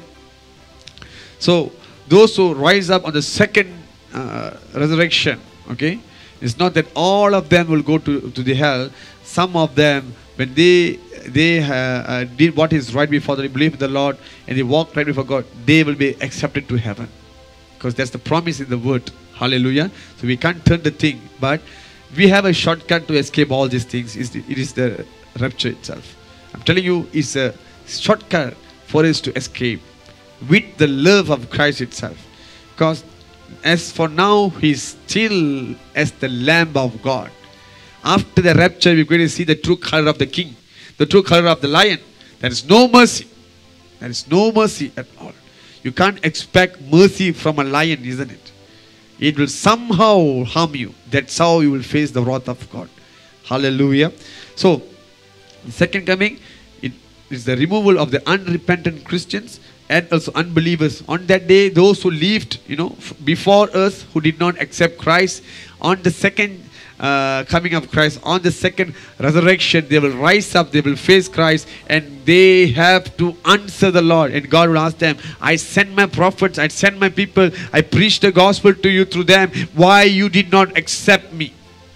So, those who rise up on the second uh, resurrection, okay, it's not that all of them will go to, to the hell. Some of them, when they they uh, uh, did what is right before they believe in the Lord and they walk right before God, they will be accepted to heaven. Because that's the promise in the word. Hallelujah. So we can't turn the thing, but we have a shortcut to escape all these things. It is the rapture itself. I'm telling you, it's a shortcut for us to escape with the love of Christ itself. Because as for now, he's still as the Lamb of God. After the rapture, we're going to see the true color of the King, the true color of the Lion. There is no mercy. There is no mercy at all. You can't expect mercy from a lion, isn't it? It will somehow harm you. That's how you will face the wrath of God. Hallelujah. So, the second coming, it is the removal of the unrepentant Christians and also unbelievers. On that day, those who lived, you know, before us, who did not accept Christ, on the second uh, coming of Christ, on the second resurrection, they will rise up, they will face Christ, and they have to answer the Lord. And God will ask them, I sent my prophets, I sent my people, I preached the gospel to you through them. Why you did not accept me?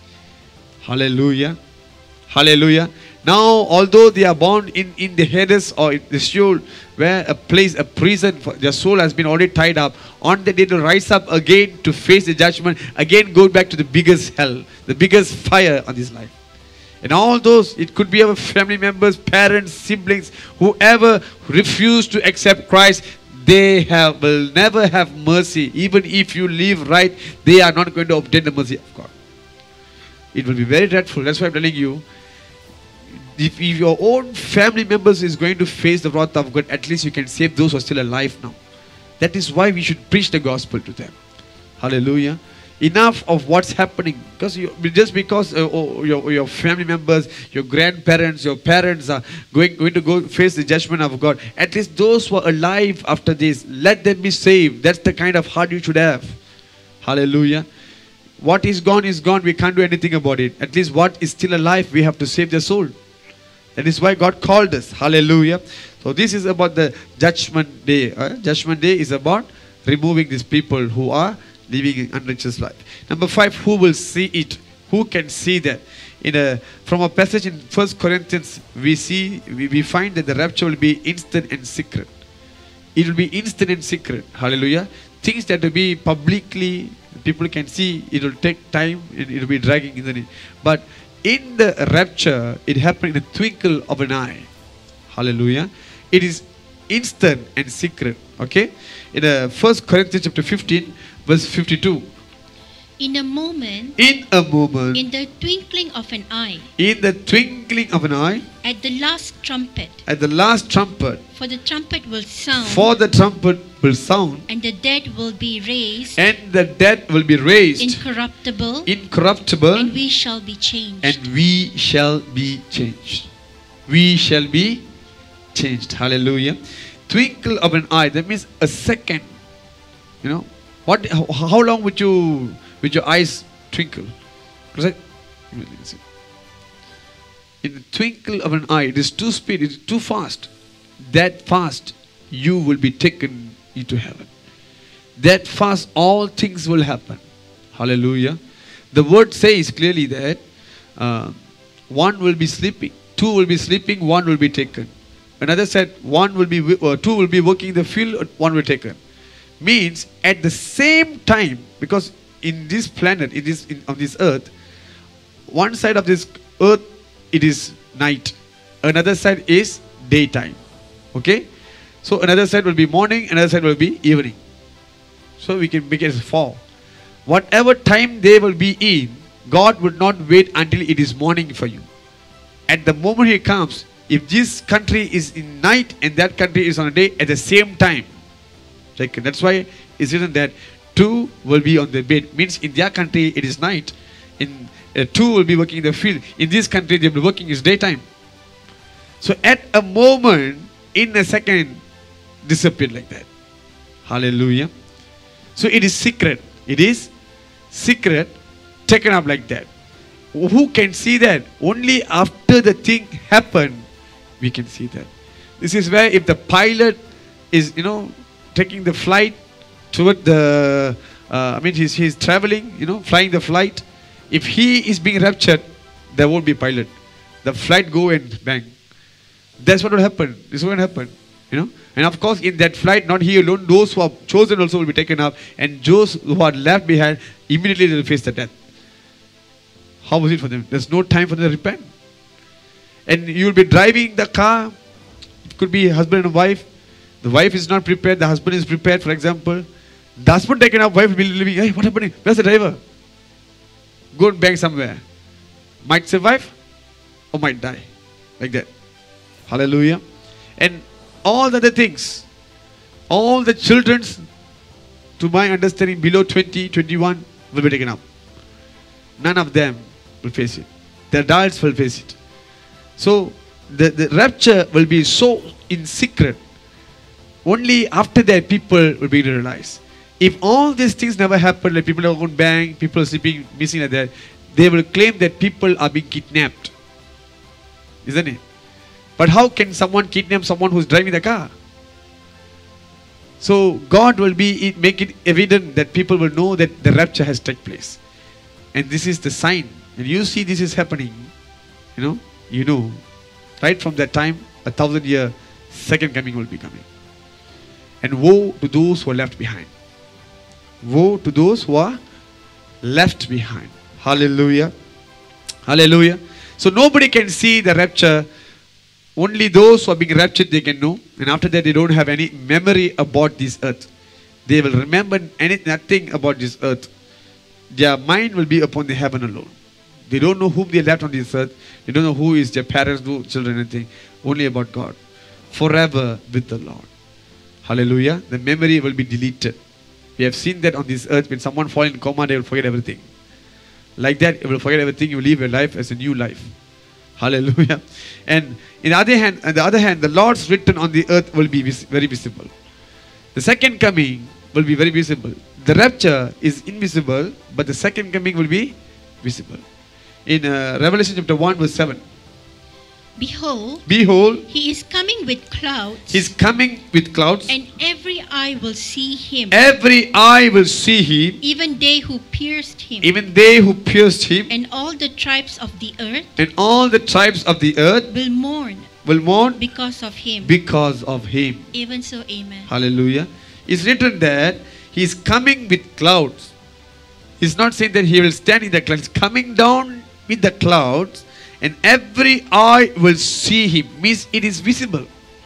Hallelujah. Hallelujah. Now, although they are bound in, in the Hades or in the Sheol, where a place, a prison, for their soul has been already tied up, on the day to rise up again to face the judgment, again go back to the biggest hell, the biggest fire on this life. And all those, it could be our family members, parents, siblings, whoever refuse to accept Christ, they have, will never have mercy. Even if you live right, they are not going to obtain the mercy of God. It will be very dreadful. That's why I'm telling you, If, if your own family members is going to face the wrath of God, at least you can save those who are still alive now. That is why we should preach the gospel to them. Hallelujah. Enough of what's happening. Because you, just because uh, oh, your, your family members, your grandparents, your parents are going, going to go face the judgment of God, at least those who are alive after this, let them be saved. That's the kind of heart you should have. Hallelujah. What is gone is gone. We can't do anything about it. At least what is still alive, we have to save their soul. That is why God called us. Hallelujah. So this is about the judgment day. Uh, judgment day is about removing these people who are living an unrighteous life. Number five, who will see it? Who can see that? In a, from a passage in First Corinthians, we see, we, we find that the rapture will be instant and secret. It will be instant and secret. Hallelujah. Things that will be publicly, people can see, it will take time and it will be dragging, isn't it? But in the rapture, it happened in a twinkle of an eye. Hallelujah. It is instant and secret. Okay. In uh, First Corinthians chapter fifteen, verse fifty-two. In a moment, in a moment, in the twinkling of an eye, in the twinkling of an eye, at the last trumpet, at the last trumpet, for the trumpet will sound, for the trumpet will sound, and the dead will be raised, and the dead will be raised, incorruptible, incorruptible, and we shall be changed. And we shall be changed. We shall be changed. Hallelujah. Twinkle of an eye. That means a second. You know, what? How, how long would you, with your eyes twinkle? In the twinkle of an eye, it is too speed. It is too fast. That fast. you will be taken into heaven. That fast all things will happen. Hallelujah. The word says clearly that uh, one will be sleeping, two will be sleeping, one will be taken. Another said one will be, uh, two will be working the field, one will be taken. Means at the same time, because in this planet, it is in, on this earth, one side of this earth it is night, another side is daytime. Okay, so another side will be morning, another side will be evening. So we can make it as four. Whatever time they will be in, God would not wait until it is morning for you. At the moment He comes, if this country is in night and that country is on a day, at the same time. Like, that's why it's written that two will be on the bed. Means in their country it is night. In uh, two will be working in the field. In this country they will be working is daytime. So at a moment, in a second, disappeared like that. Hallelujah. So it is secret. It is secret, taken up like that. Who can see that? Only after the thing happened, we can see that. This is where if the pilot is, you know, taking the flight toward the, uh, I mean, he's, he's traveling, you know, flying the flight. If he is being raptured, there won't be pilot. The flight go and bang. That's what will happen. This is what will happen. You know, and of course in that flight, not he alone, those who are chosen also will be taken up, and those who are left behind, immediately they will face the death. How was it for them? There's no time for them to repent. And you will be driving the car. It could be husband and wife. The wife is not prepared, the husband is prepared, for example. The husband taken up, wife will be living, hey, what happening? Where's the driver? Go and bang somewhere. Might survive or might die. Like that. Hallelujah. And all the other things, all the children, to my understanding, below twenty, twenty-one will be taken up. None of them will face it. The adults will face it. So the, the rapture will be so in secret. Only after that people will be realized. If all these things never happen, like people are going bang, people are sleeping, missing like that, they will claim that people are being kidnapped. Isn't it? But how can someone kidnap someone who's driving the car? So God will be make it evident that people will know that the rapture has taken place. And this is the sign. When you see this is happening, you know, you know, right from that time, a thousand year second coming will be coming. And woe to those who are left behind. Woe to those who are left behind. Hallelujah. Hallelujah. So nobody can see the rapture. Only those who are being raptured, they can know. And after that, they don't have any memory about this earth. They will remember any, nothing about this earth. Their mind will be upon the heaven alone. They don't know whom they left on this earth. They don't know who is their parents, who children, anything. Only about God. Forever with the Lord. Hallelujah. The memory will be deleted. We have seen that on this earth. When someone falls in coma, they will forget everything. Like that, you will forget everything. You will live your life as a new life. Hallelujah. And in the other hand, on the other hand, the Lord's written on the earth will be vis very visible. The second coming will be very visible. The rapture is invisible, but the second coming will be visible. In uh, Revelation chapter one verse seven. Behold, Behold, He is coming with clouds, He's coming with clouds, and every eye will see Him, every eye will see Him, even they who pierced Him, even they who pierced Him, and all the tribes of the earth and all the tribes of the earth will mourn will mourn because of Him. because of Him. Even so, amen. Hallelujah. It's written that He's coming with clouds. He's not saying that He will stand in the clouds. He's coming down with the clouds, and every eye will see Him. Means it is visible.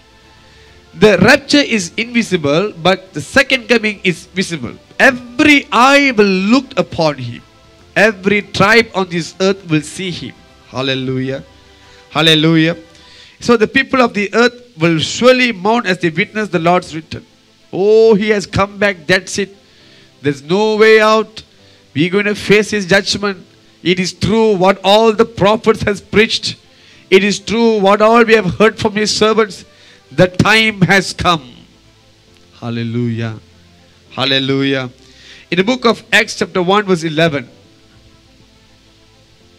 The rapture is invisible, but the second coming is visible. Every eye will look upon Him. Every tribe on this earth will see Him. Hallelujah. Hallelujah. So the people of the earth will surely mourn as they witness the Lord's return. Oh, He has come back. That's it. There's no way out. We're going to face His judgment. It is true what all the prophets has preached. It is true what all we have heard from His servants. The time has come. Hallelujah. Hallelujah. In the book of Acts chapter one verse eleven. Men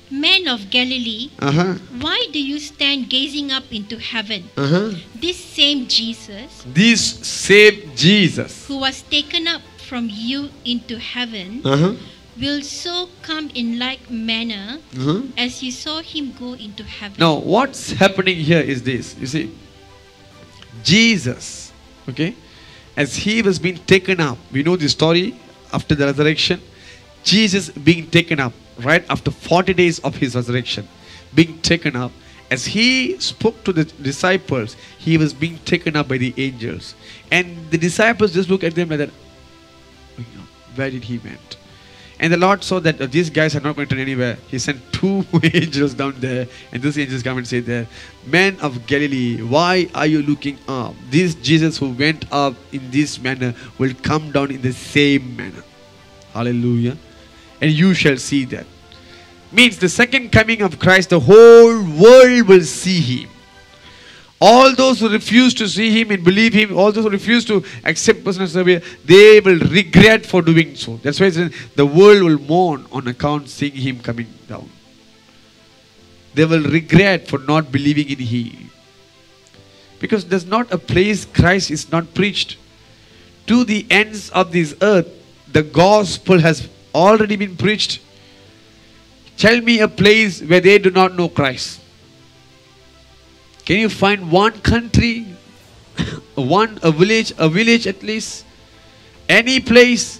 Men of Galilee, Uh-huh. why do you stand gazing up into heaven? Uh-huh. This same Jesus, This same Jesus. who was taken up from you into heaven, Uh-huh. will so come in like manner Uh-huh. as you saw him go into heaven. Now, what's happening here is this. You see, Jesus, okay, as he was being taken up, we know the story after the resurrection. Jesus being taken up right after forty days of his resurrection, being taken up. As he spoke to the disciples, he was being taken up by the angels. And the disciples just look at them like that. You know, where did he went? And the Lord saw that uh, these guys are not going to anywhere. He sent two angels down there. And those angels come and say there, Men of Galilee, why are you looking up? This Jesus who went up in this manner will come down in the same manner. Hallelujah. And you shall see that. Means the second coming of Christ, the whole world will see him. All those who refuse to see him and believe him, all those who refuse to accept personal Savior, they will regret for doing so. That's why it says, the world will mourn on account seeing him coming down. They will regret for not believing in him. Because there's not a place Christ is not preached. To the ends of this earth, the gospel has already been preached. Tell me a place where they do not know Christ. Can you find one country, one, a village, a village at least, any place?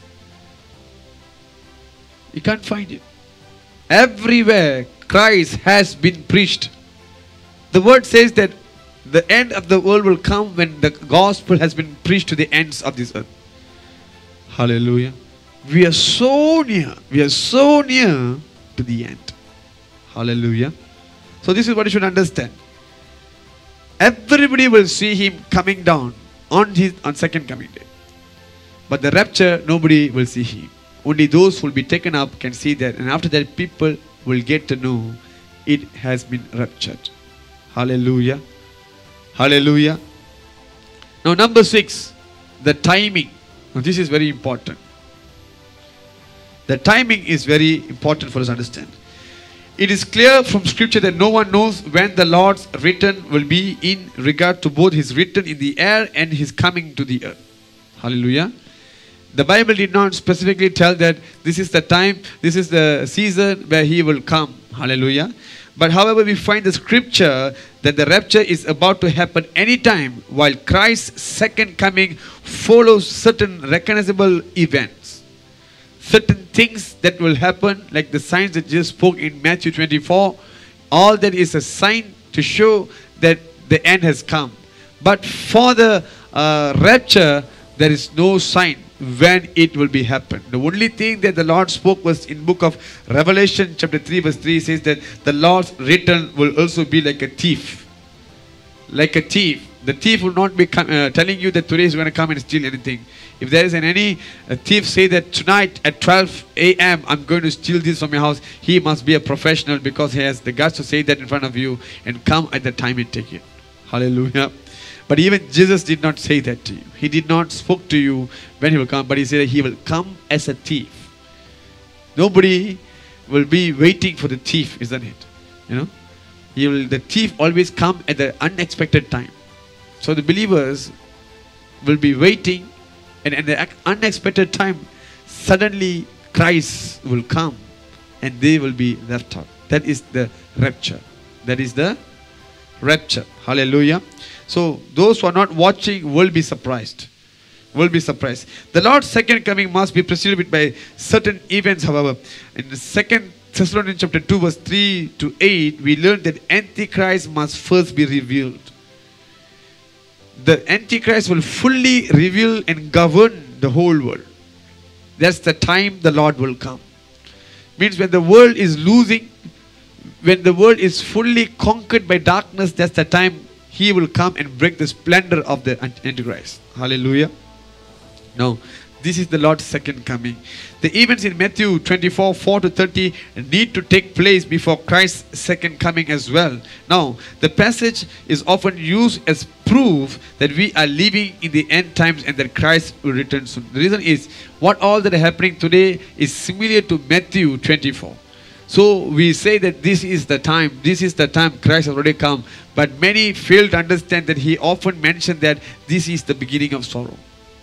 You can't find it. Everywhere Christ has been preached. The word says that the end of the world will come when the gospel has been preached to the ends of this earth. Hallelujah. We are so near, we are so near to the end. Hallelujah. So this is what you should understand. Everybody will see him coming down on his on second coming day. But the rapture, nobody will see him. Only those who will be taken up can see that. And after that, people will get to know it has been raptured. Hallelujah. Hallelujah. Now number six, the timing. Now this is very important. The timing is very important for us to understand. It is clear from scripture that no one knows when the Lord's return will be in regard to both his return in the air and his coming to the earth. Hallelujah. The Bible did not specifically tell that this is the time, this is the season where he will come. Hallelujah. But however, we find the scripture that the rapture is about to happen anytime, while Christ's second coming follows certain recognizable events. Certain things that will happen, like the signs that Jesus spoke in Matthew twenty-four, all that is a sign to show that the end has come. But for the uh, rapture, there is no sign when it will be happen. The only thing that the Lord spoke was in book of Revelation chapter three verse three says that the Lord's return will also be like a thief. Like a thief. The thief will not be uh, telling you that today is going to come and steal anything. If there is an any a thief say that tonight at twelve a m I'm going to steal this from your house, he must be a professional because he has the guts to say that in front of you and come at the time and take it. Hallelujah. But even Jesus did not say that to you. He did not spoke to you when he will come, but he said he will come as a thief. Nobody will be waiting for the thief, isn't it? You know, he will. The thief always come at the unexpected time. So the believers will be waiting, and at the unexpected time, suddenly Christ will come, and they will be left out. That is the rapture. That is the rapture. Hallelujah. So those who are not watching will be surprised. Will be surprised. The Lord's second coming must be preceded by certain events, however. In the second Thessalonians chapter two verse three to eight, we learn that Antichrist must first be revealed. The Antichrist will fully reveal and govern the whole world. That's the time the Lord will come. Means when the world is losing, when the world is fully conquered by darkness, that's the time he will come and break the splendor of the Antichrist. Hallelujah. Now, this is the Lord's second coming. The events in Matthew twenty-four, four to thirty need to take place before Christ's second coming as well. Now, the passage is often used as proof that we are living in the end times and that Christ will return soon. The reason is, what all that is happening today is similar to Matthew twenty-four. So we say that this is the time, this is the time Christ has already come. But many fail to understand that he often mentioned that this is the beginning of sorrow.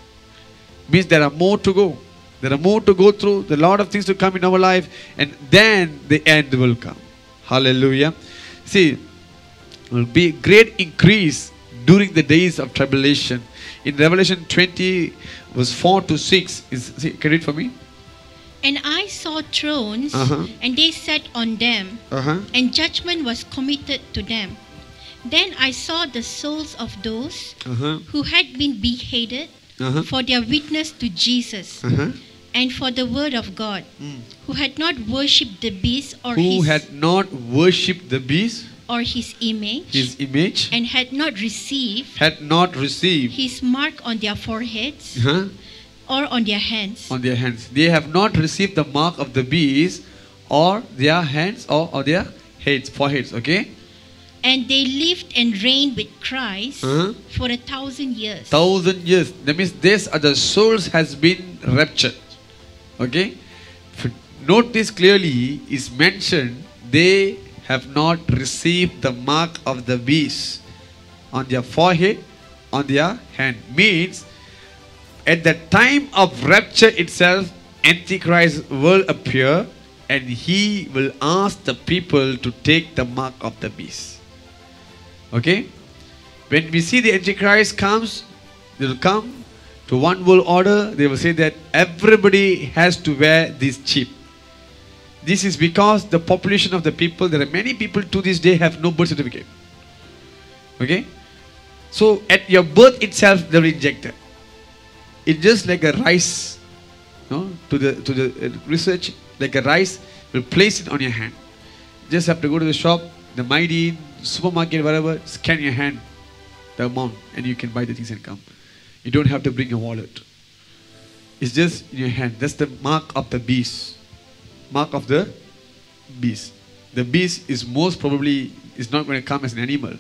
Means there are more to go. There are more to go through, there are a lot of things to come in our life, and then the end will come. Hallelujah. See, there will be great increase during the days of tribulation. In Revelation twenty, verse four to six, is, see, can you read for me? And I saw thrones, Uh-huh. and they sat on them, Uh-huh. and judgment was committed to them. Then I saw the souls of those Uh-huh. who had been beheaded Uh-huh. for their witness to Jesus Uh-huh. and for the word of God, Mm. who had not worshipped the beast or Who his had not worshipped the beast, or his image, his image, and had not received had not received his mark on their foreheads uh-huh, or on their hands. on their hands. They have not received the mark of the beast or their hands or, or their heads, foreheads, okay? And they lived and reigned with Christ Uh-huh. for a thousand years. Thousand years. That means this are the souls has been raptured. Okay? If you note this clearly is mentioned, they have not received the mark of the beast on their forehead, on their hand. Means at the time of rapture itself, Antichrist will appear and he will ask the people to take the mark of the beast. Okay? When we see the Antichrist comes, they will come to one world order. They will say that everybody has to wear this chip. This is because the population of the people, there are many people to this day have no birth certificate. Okay? So at your birth itself, they will inject it. It's just like a rice. No? To the to the uh, research, like a rice, will place it on your hand. Just have to go to the shop, the Mighty, supermarket, whatever, scan your hand, the amount, and you can buy the things and come. You don't have to bring a wallet. It's just in your hand. That's the mark of the beast. Mark of the beast. The beast is most probably is not going to come as an animal.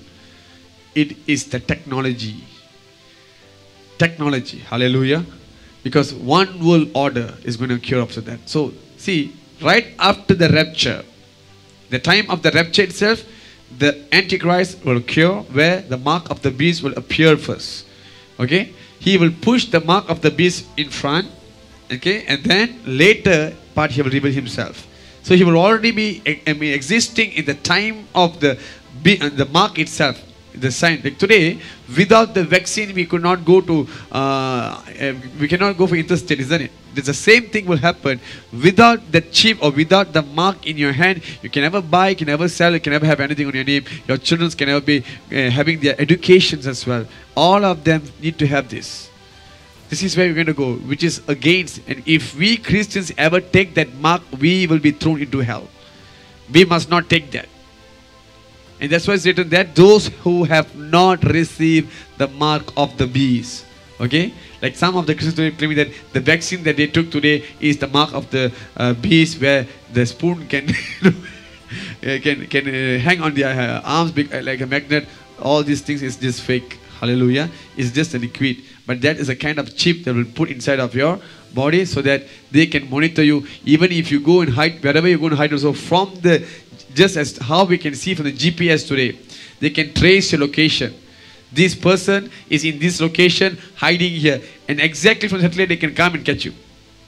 It is the technology. Technology. Hallelujah. Because one world order is going to cure up to that. So, see, right after the rapture, the time of the rapture itself, the Antichrist will cure where the mark of the beast will appear first. Okay? He will push the mark of the beast in front. Okay? And then later part he will reveal himself. So he will already be I mean, existing in the time of the, the mark itself. The sign. Like today, without the vaccine, we could not go to, uh, uh, we cannot go for interstate, isn't it? It's the same thing will happen. Without the chip or without the mark in your hand, you can never buy, you can never sell, you can never have anything on your name. Your children can never be uh, having their educations as well. All of them need to have this. This is where we're going to go, which is against. And if we Christians ever take that mark, we will be thrown into hell. We must not take that. And that's why it's written that those who have not received the mark of the beast. Okay? Like some of the Christians today claim that the vaccine that they took today is the mark of the uh, beast, where the spoon can can can uh, hang on their uh, arms big, uh, like a magnet. All these things is just fake. Hallelujah. It's just a liquid. But that is a kind of chip that will put inside of your body so that they can monitor you. Even if you go and hide, wherever you're going to hide also, from the, just as how we can see from the G P S today, they can trace your location. This person is in this location, hiding here. And exactly from the satellite, they can come and catch you.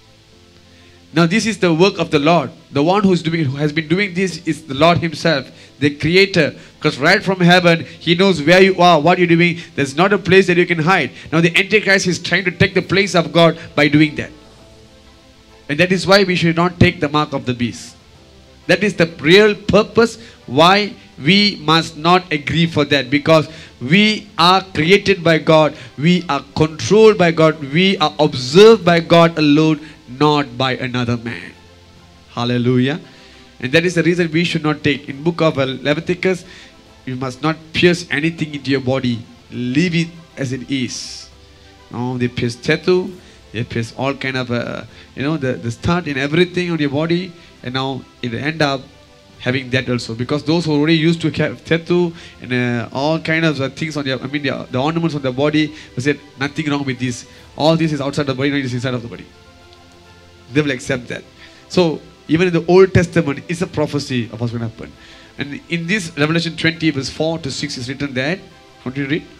Now this is the work of the Lord. The one who is doing, who has been doing this is the Lord himself, the Creator. Because right from heaven, he knows where you are, what you're doing. There's not a place that you can hide. Now the Antichrist is trying to take the place of God by doing that. And that is why we should not take the mark of the beast. That is the real purpose why we must not agree for that. Because we are created by God. We are controlled by God. We are observed by God alone, not by another man. Hallelujah. And that is the reason we should not take. In book of Leviticus, you must not pierce anything into your body. Leave it as it is. No, they pierce tattoo. They pierce all kind of, uh, you know, the, the stud and everything on your body. And now it will end up having that also. Because those who are already used to have tattoo and uh, all kind of uh, things on their, I mean the, the ornaments on the body, they said nothing wrong with this. All this is outside the body, not just inside of the body. They will accept that. So Even in the Old Testament, it's a prophecy of what's going to happen. And in this Revelation twenty, verse four to six is written that, what do you read?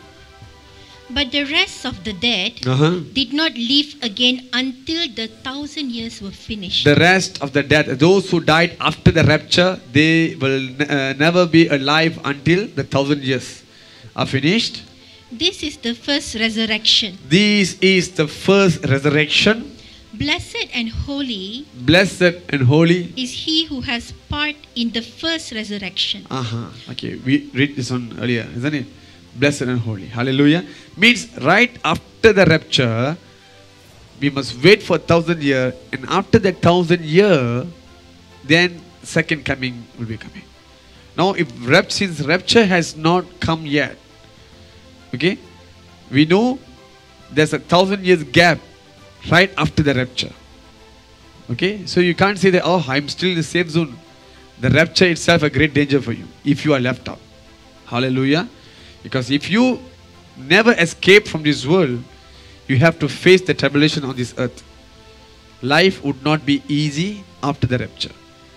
But the rest of the dead Uh-huh. did not live again until the thousand years were finished. The rest of the dead, those who died after the rapture, they will uh, never be alive until the thousand years are finished. This is the first resurrection. This is the first resurrection. Blessed and holy Blessed and holy. is he who has part in the first resurrection. Uh-huh. Okay, we read this one earlier, isn't it? Blessed and holy. Hallelujah. Means right after the rapture, we must wait for a thousand year, and after that thousand year, then second coming will be coming. Now, if rap, since rapture has not come yet, okay, we know there's a thousand years gap right after the rapture. Okay, so you can't say that, oh, I'm still in the safe zone. The rapture itself a great danger for you if you are left out. Hallelujah. Because if you never escape from this world, you have to face the tribulation on this earth. Life would not be easy after the rapture.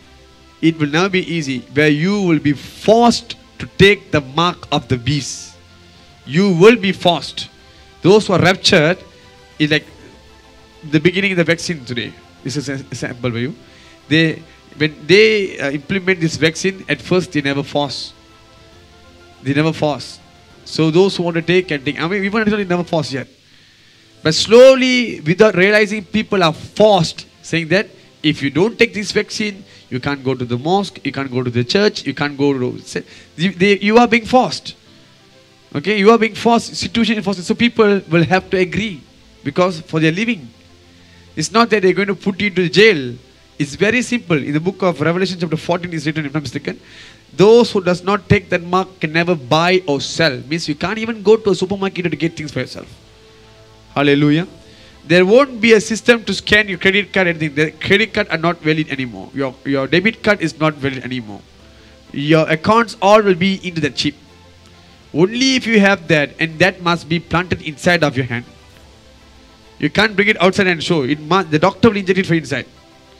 It will never be easy, where you will be forced to take the mark of the beast. You will be forced. Those who are raptured is like the beginning of the vaccine today. This is an example for you. They, when they uh, implement this vaccine, at first they never force. They never force. So those who want to take can take. I mean, even until they never force yet. But slowly, without realizing, people are forced, saying that if you don't take this vaccine, you can't go to the mosque, you can't go to the church, you can't go to... You, they, you are being forced. Okay, you are being forced, situation is forced. So people will have to agree because for their living. It's not that they're going to put you into jail. It's very simple. In the book of Revelation chapter fourteen is written, if I'm not mistaken, those who does not take that mark can never buy or sell. Means you can't even go to a supermarket to get things for yourself. Hallelujah. There won't be a system to scan your credit card or anything. The credit card are not valid anymore. Your, your debit card is not valid anymore. Your accounts all will be into the chip. Only if you have that, and that must be planted inside of your hand. You can't bring it outside and show. It must, the doctor will inject it from inside.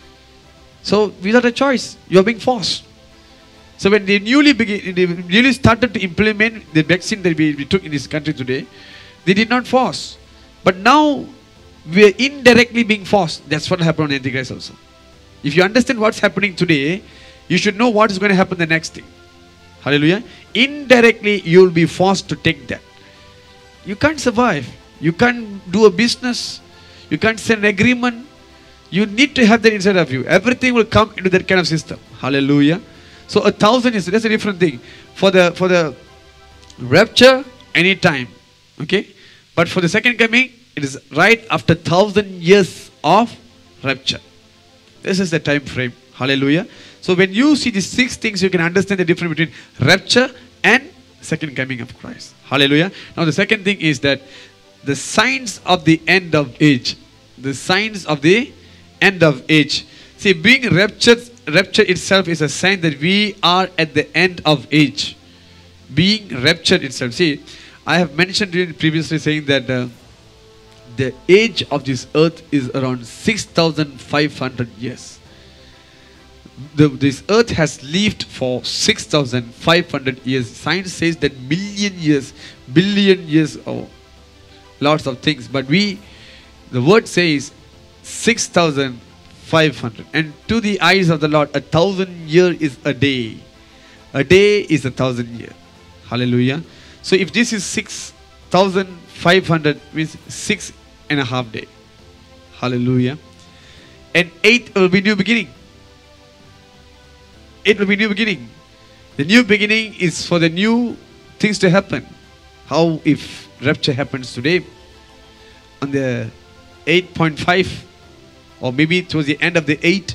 So without a choice, you are being forced. So when they newly begin, they newly started to implement the vaccine that we, we took in this country today, they did not force. But now we are indirectly being forced. That's what happened on Antichrist also. If you understand what's happening today, you should know what is going to happen the next thing. Hallelujah. Indirectly, you will be forced to take that. You can't survive. You can't do a business. You can't send an agreement. You need to have that inside of you. Everything will come into that kind of system. Hallelujah. So a thousand years, that's a different thing. For the for the rapture, any time. Okay? But for the second coming, it is right after thousand years of rapture. This is the time frame. Hallelujah. So when you see these six things, you can understand the difference between rapture and second coming of Christ. Hallelujah. Now the second thing is that the signs of the end of age. The signs of the end of age. See, being raptured, rapture itself is a sign that we are at the end of age. Being raptured itself. See, I have mentioned to you previously saying that uh, the age of this earth is around six thousand five hundred years. The, this earth has lived for six thousand five hundred years. Science says that million years, billion years, oh, lots of things. But we, the word says six thousand five hundred. And to the eyes of the Lord, a thousand year is a day. A day is a thousand year. Hallelujah. So if this is six thousand five hundred, means six and a half day. Hallelujah. And eight will be new beginning. It will be new beginning. The new beginning is for the new things to happen. How if rapture happens today on the eight point five or maybe towards the end of the eight,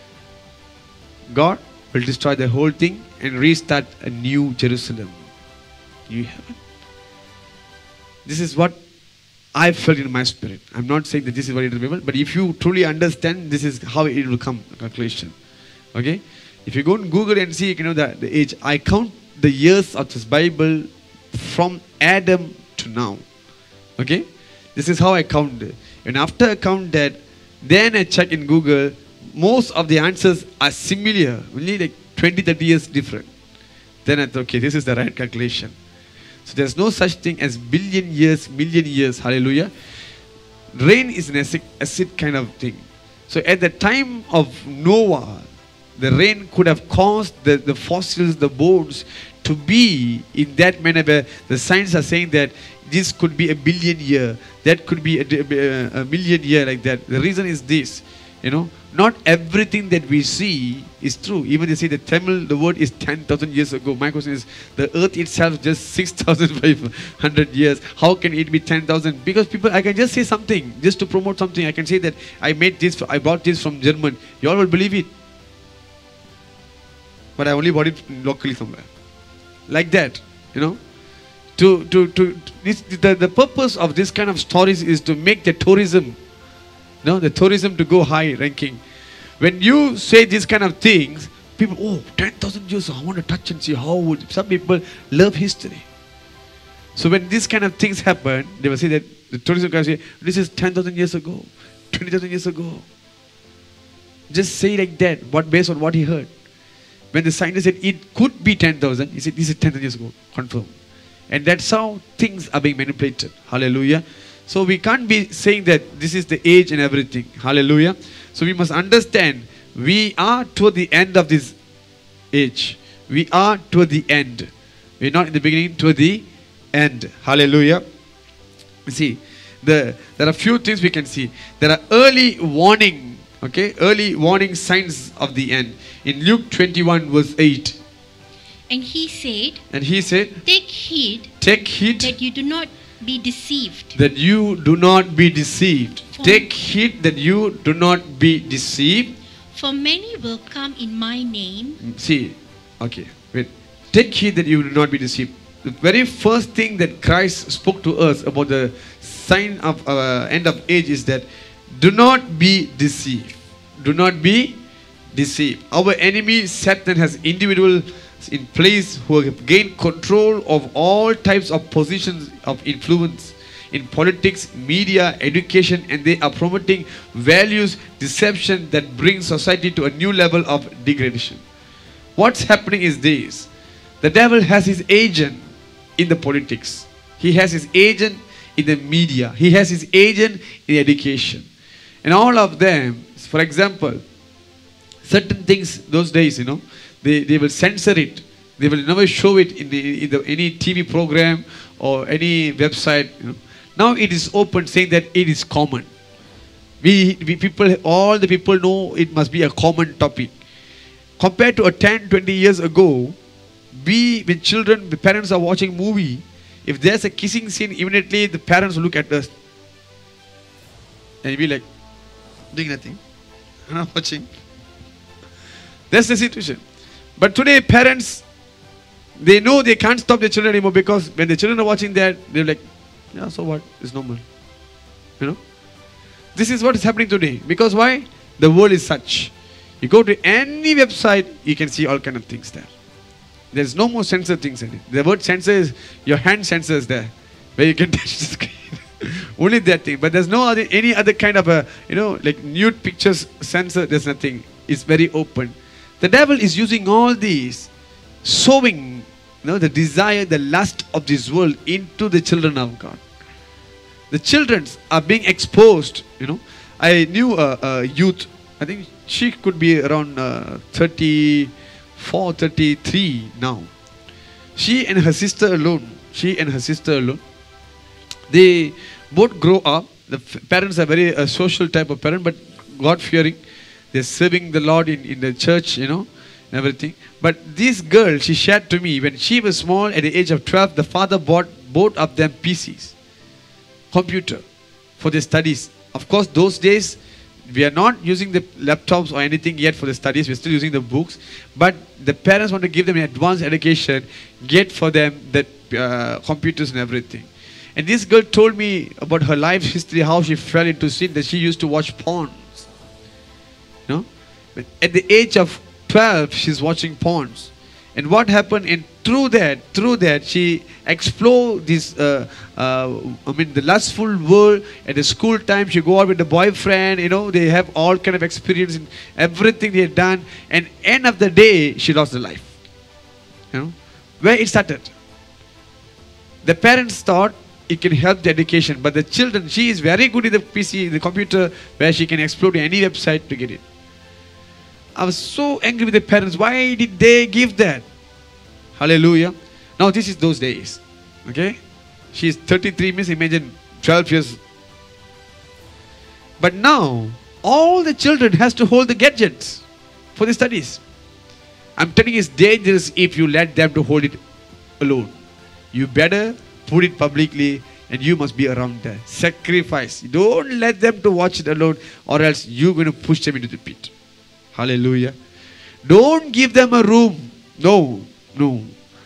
God will destroy the whole thing and restart a new Jerusalem, new heaven. This is what I felt in my spirit. I'm not saying that this is what it will be, but if you truly understand, this is how it will come, calculation. Okay? If you go and Google and see, you know, the, the age, I count the years of this Bible from Adam to now. Okay? This is how I count it. And after I count that, then I check in Google, most of the answers are similar, only like twenty, thirty years different. Then I thought, okay, this is the right calculation. So there's no such thing as billion years, million years. Hallelujah. Rain is an acid, acid kind of thing. So at the time of Noah, the rain could have caused the, the fossils, the bones to be in that manner where the scientists are saying that this could be a billion year, that could be a, a, a million year, like that. The reason is this, you know, not everything that we see is true. Even they say the Tamil, the word is ten thousand years ago. My question is, the earth itself just six thousand five hundred years. How can it be ten thousand? Because people, I can just say something, just to promote something. I can say that I made this, I bought this from German. You all will believe it. But I only bought it locally somewhere. Like that, you know. To, to, to, this, the, the purpose of this kind of stories is to make the tourism, no, the tourism to go high ranking. When you say these kind of things, people, oh, ten thousand years, I want to touch and see how would, some people love history. So when these kind of things happen, they will say that, the tourism guys say, this is ten thousand years ago, twenty thousand years ago. Just say like that, what based on what he heard. When the scientist said it could be ten thousand, he said this is ten thousand years ago, confirm. And that's how things are being manipulated. Hallelujah. So we can't be saying that this is the age and everything. Hallelujah. So we must understand we are toward the end of this age. We are toward the end. We're not in the beginning, toward the end. Hallelujah. You see, the, there are few things we can see. There are early warning, okay, early warning signs of the end. In Luke twenty-one verse eight. And he said, And he said, Take heed Take heed that you do not be deceived. that you do not be deceived. For- Take heed that you do not be deceived. For many will come in my name, See, okay, wait. Take heed that you do not be deceived. The very first thing that Christ spoke to us about the sign of uh, end of age is that do not be deceived. Do not be deceived. Our enemy Satan has individuals in place who have gained control of all types of positions of influence in politics, media, education, and they are promoting values, deception that brings society to a new level of degradation. What's happening is this. The devil has his agent in the politics. He has his agent in the media. He has his agent in education. And all of them, for example, certain things those days, you know, they, they will censor it. They will never show it in, the, in the, any T V program or any website. You know. Now it is open, saying that it is common. We, we people, all the people know it must be a common topic. Compared to a ten, twenty years ago, we, when children, the parents are watching movie, if there's a kissing scene, immediately the parents will look at us. And be like, doing nothing. I'm not watching. That's the situation. But today, parents, they know they can't stop their children anymore because when the children are watching that, they're like, yeah, so what? It's normal. You know? This is what is happening today. Because why? The world is such. You go to any website, you can see all kind of things there. There's no more censor things in it. The word censor is, your hand sensor is there, where you can touch the screen. Only that thing. But there's no other, any other kind of a, you know, like nude pictures censor, there's nothing. It's very open. The devil is using all these, sowing, you know, the desire, the lust of this world into the children of God. The children are being exposed, you know. I knew a, a youth, I think she could be around uh, thirty-four, thirty-three now. She and her sister alone, she and her sister alone, they both grow up. The f- parents are very uh, social type of parent, but God-fearing. They're serving the Lord in, in the church, you know, and everything. But this girl, she shared to me, when she was small, at the age of twelve, the father bought both of them P Cs, computer, for their studies. Of course, those days, we are not using the laptops or anything yet for the studies. We're still using the books. But the parents want to give them an advanced education, get for them the uh, computers and everything. And this girl told me about her life history, how she fell into sin, that she used to watch porn. No? But at the age of twelve, she's watching porns. And what happened in through that, through that, she explore this, uh, uh, I mean, the lustful world. At the school time, she go out with the boyfriend, you know, they have all kind of experience in everything they have done. And end of the day, she lost her life. You know, where it started. The parents thought it can help the education, but the children, she is very good in the P C, the computer, where she can explore to any website to get it. I was so angry with the parents. Why did they give that? Hallelujah. Now this is those days. Okay. She is thirty-three, means imagine twelve years. But now, all the children has to hold the gadgets for the studies. I'm telling you, it's dangerous if you let them to hold it alone. You better put it publicly, and you must be around there. Sacrifice. Don't let them to watch it alone, or else you're going to push them into the pit. Hallelujah. Don't give them a room. No, no.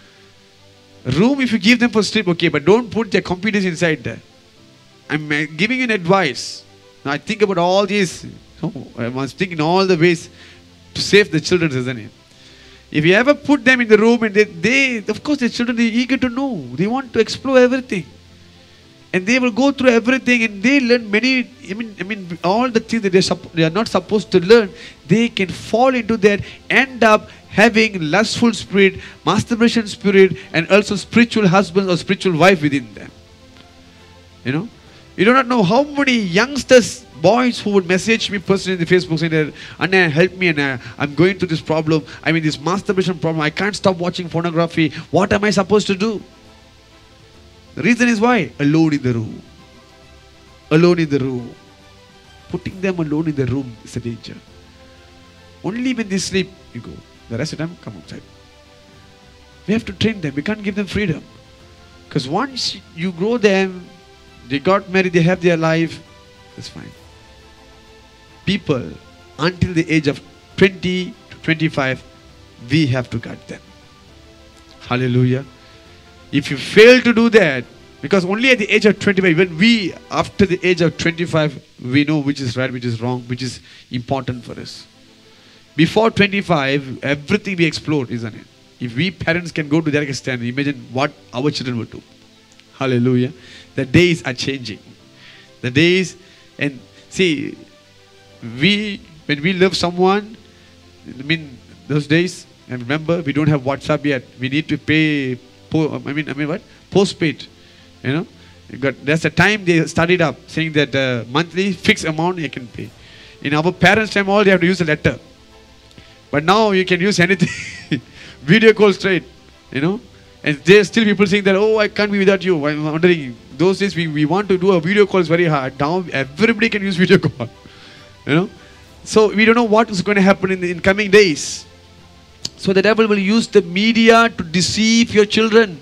Room, if you give them for sleep, okay, but don't put their computers inside there. I'm uh, giving you an advice. Now I think about all these. Oh, I must think in all the ways to save the children, isn't it? If you ever put them in the room, and they, they of course, the children, they're eager to know. They want to explore everything. And they will go through everything, and they learn many, I mean, I mean, all the things that they're supp- they are not supposed to learn. They can fall into that, end up having lustful spirit, masturbation spirit, and also spiritual husband or spiritual wife within them. You know? You do not know how many youngsters, boys who would message me personally in the Facebook saying that, Anna, help me, Anna, I'm going through this problem. I mean, this masturbation problem. I can't stop watching pornography. What am I supposed to do? The reason is why? Alone in the room. Alone in the room. Putting them alone in the room is a danger. Only when they sleep, you go. The rest of the time, come outside. We have to train them. We can't give them freedom. Because once you grow them, they got married, they have their life, that's fine. People, until the age of twenty to twenty-five, we have to guide them. Hallelujah. If you fail to do that, because only at the age of twenty-five, when we, after the age of twenty-five, we know which is right, which is wrong, which is important for us. Before twenty-five, everything we explore, isn't it? If we parents can go to that extent, imagine what our children will do. Hallelujah. The days are changing. The days, and see, we, when we love someone, I mean, those days, and remember, we don't have WhatsApp yet. We need to pay, po- I mean, I mean what? Postpaid. You know? You got, that's the time they started up, saying that uh, monthly fixed amount you can pay. In our parents' time, all they have to use a letter. But now you can use anything. Video call straight. You know? And there's still people saying that, oh, I can't be without you. I'm wondering, those days we, we want to do a video call, is very hard. Now everybody can use video call. You know? So we don't know what is going to happen in the in coming days. So the devil will use the media to deceive your children.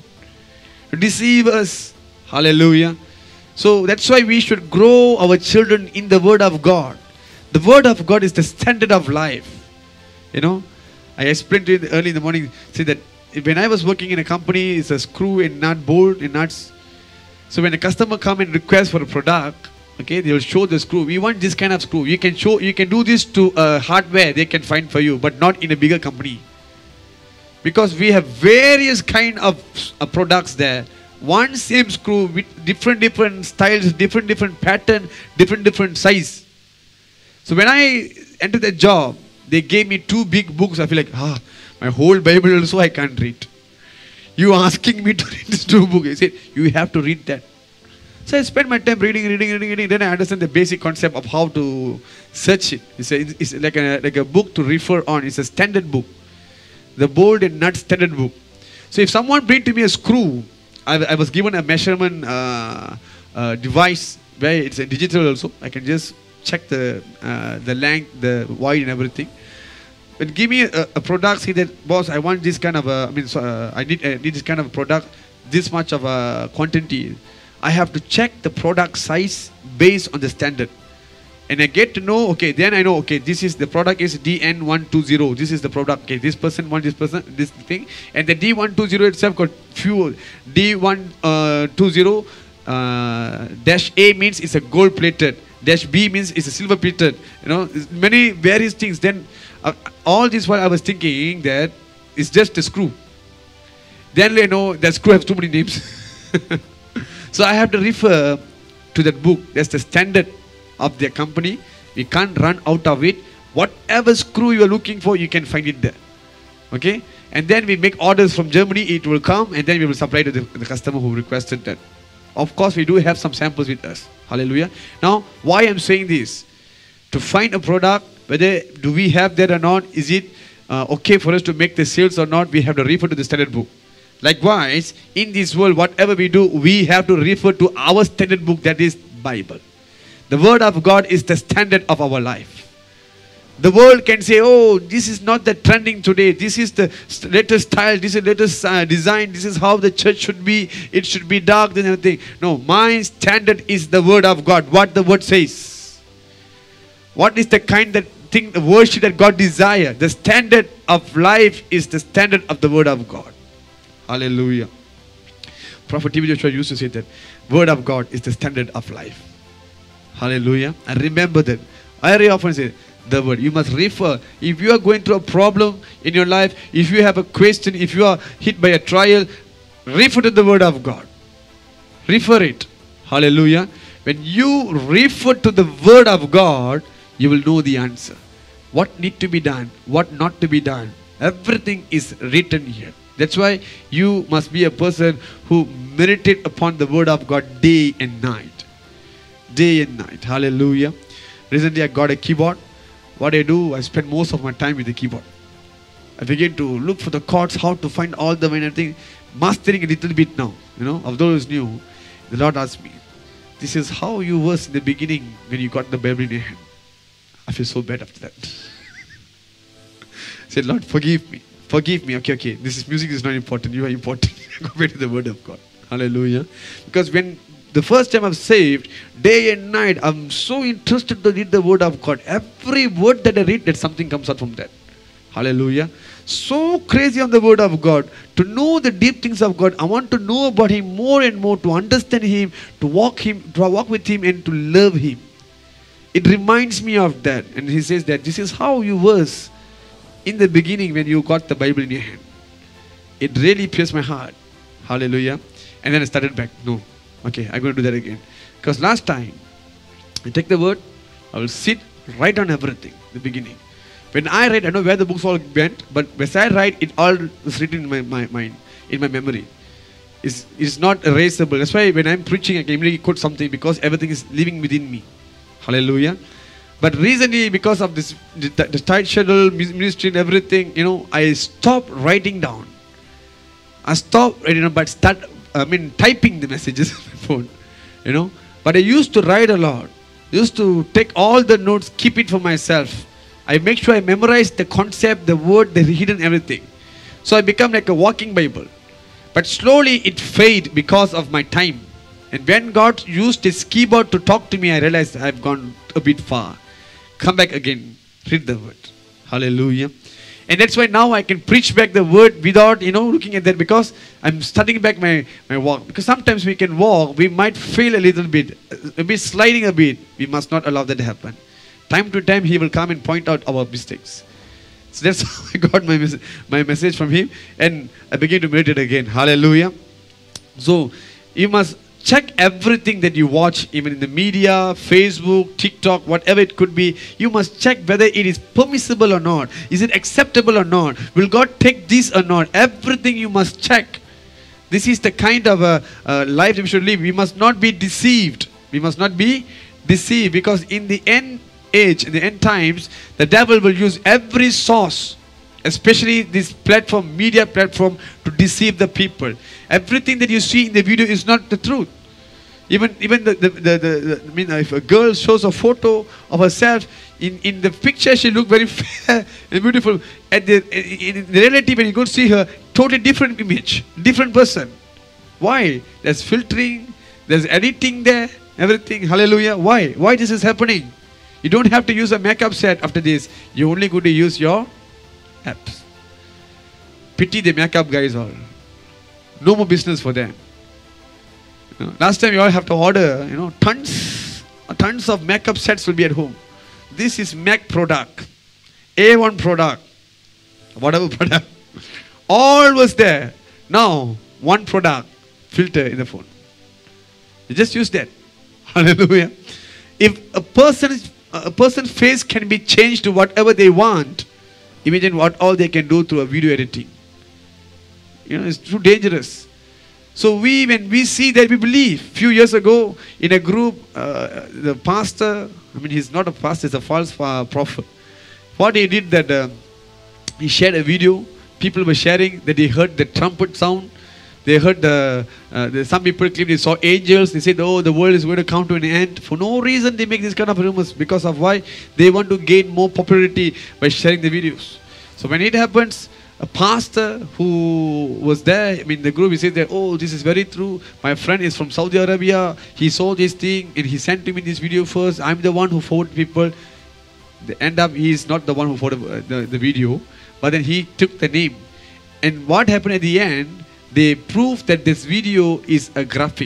To deceive us. Hallelujah. So that's why we should grow our children in the Word of God. The Word of God is the standard of life. You know? I explained to you early in the morning, say that when I was working in a company, it's a screw and nut, bolt and nuts. So when a customer come and request for a product, okay, they will show the screw. We want this kind of screw. You can show, you can do this to a hardware they can find for you, but not in a bigger company. Because we have various kind of uh, products there. One same screw with different different styles, different different pattern, different different size. So when I entered the job, they gave me two big books. I feel like, ah, my whole Bible also I can't read. You asking me to read this two books. I said, you have to read that. So I spent my time reading, reading, reading, reading. Then I understand the basic concept of how to search it. It's, a, it's like, a, like a book to refer on. It's a standard book. The bolt and nut standard book. So if someone bring to me a screw, I, I was given a measurement uh, uh, device where it's a digital also. I can just check the uh, the length, the wide and everything. But give me a, a product, say that, boss, I want this kind of a, I mean, so, uh, I need, uh, need this kind of a product, this much of a quantity. I have to check the product size based on the standard. And I get to know, okay, then I know, okay, this is, the product is D N one two zero. This is the product, okay, this person wants this person, this thing. And the D one two zero itself got few, D one two zero uh, dash A means it's a gold plated. Dash B means it's a silver plated. You know, many various things. Then uh, all this while I was thinking that it's just a screw. Then I know that screw has too many names. So I have to refer to that book. That's the standard of their company. We can't run out of it. Whatever screw you are looking for, you can find it there. Okay? And then we make orders from Germany. It will come and then we will supply to the, the customer who requested that. Of course, we do have some samples with us. Hallelujah. Now, why I'm saying this? To find a product, whether do we have that or not, is it uh, okay for us to make the sales or not, we have to refer to the standard book. Likewise, in this world, whatever we do, we have to refer to our standard book, that is Bible. The Word of God is the standard of our life. The world can say, oh, this is not the trending today. This is the latest style. This is the latest uh, design. This is how the church should be. It should be dark and everything. No, my standard is the Word of God. What the Word says. What is the kind of thing, the worship that God desires. The standard of life is the standard of the Word of God. Hallelujah. Prophet T B Joshua used to say that Word of God is the standard of life. Hallelujah. And remember that. I very often say the Word. You must refer. If you are going through a problem in your life, if you have a question, if you are hit by a trial, refer to the Word of God. Refer it. Hallelujah. When you refer to the Word of God, you will know the answer. What need to be done, what not to be done. Everything is written here. That's why you must be a person who meditate upon the Word of God day and night. Day and night. Hallelujah. Recently I got a keyboard. What I do, I spend most of my time with the keyboard. I begin to look for the chords, how to find all the and everything. Mastering a little bit now. You know, of those new, the Lord asked me, this is how you was in the beginning when you got the Bible in your hand. I feel so bad after that. I said, Lord, forgive me. Forgive me. Okay, okay. This is music is not important. You are important. Go back to the Word of God. Hallelujah. Because when the first time I'm saved, day and night, I'm so interested to read the Word of God. Every word that I read, that something comes out from that. Hallelujah. So crazy on the Word of God. To know the deep things of God. I want to know about Him more and more. To understand Him. To walk Him. To walk with Him and to love Him. It reminds me of that. And He says that this is how you was in the beginning when you got the Bible in your hand. It really pierced my heart. Hallelujah. And then I started back. No. Okay, I'm going to do that again. Because last time, I take the Word, I will sit, write on everything, the beginning. When I write, I know where the books all went, but as I write, it all is written in my, my mind, in my memory. It's, it's not erasable. That's why when I'm preaching, I can immediately quote something because everything is living within me. Hallelujah. But recently, because of this, the, the tight schedule, ministry and everything, you know, I stopped writing down. I stopped writing down, but start, I mean, typing the messages on my phone, you know. But I used to write a lot. I used to take all the notes, keep it for myself. I make sure I memorize the concept, the word, the hidden everything. So I become like a walking Bible. But slowly it faded because of my time. And when God used His keyboard to talk to me, I realized I've gone a bit far. Come back again, read the Word. Hallelujah. And that's why now I can preach back the Word without, you know, looking at that, because I'm starting back my, my walk. Because sometimes we can walk, we might fail a little bit, a bit sliding a bit. We must not allow that to happen. Time to time He will come and point out our mistakes. So that's how I got my, mes my message from Him. And I began to meditate again. Hallelujah. So you must check everything that you watch, even in the media, Facebook, TikTok, whatever it could be. You must check whether it is permissible or not. Is it acceptable or not? Will God take this or not? Everything you must check. This is the kind of a, a life we should live. We must not be deceived. We must not be deceived, because in the end age, in the end times, the devil will use every source, especially this platform, media platform, to deceive the people. Everything that you see in the video is not the truth. Even even the, the, the, the, the I mean, if a girl shows a photo of herself, in, in the picture she look very fair and beautiful. At the, in, in the reality, when you go see her, totally different image, different person. Why? There's filtering, there's editing there, everything. Hallelujah. Why? Why this is happening? You don't have to use a makeup set after this. You only going to use your apps. Pity the makeup guys all. No more business for them. You know, last time you all have to order, you know, tons, tons of makeup sets will be at home. This is Mac product, A one product, whatever product. All was there. Now, one product, filter in the phone. You just use that. Hallelujah. If a person's a person's face can be changed to whatever they want, imagine what all they can do through a video editing. You know, it's too dangerous. So we, when we see that, we believe. Few years ago, in a group, uh, the pastor, I mean, he's not a pastor, he's a false uh, prophet. What he did that, uh, he shared a video. People were sharing that he heard the trumpet sound. They heard the, uh, the some people claimed they saw angels. They said, oh, the world is going to come to an end. For no reason they make this kind of rumors. Because of why? They want to gain more popularity by sharing the videos. So when it happens, a pastor who was there, I mean the group, he said that, oh, this is very true. My friend is from Saudi Arabia. He saw this thing and he sent to me this video first. I'm the one who forwarded people. The end up, he is not the one who forwarded the, the video. But then he took the name. And what happened at the end, they proved that this video is a graphic.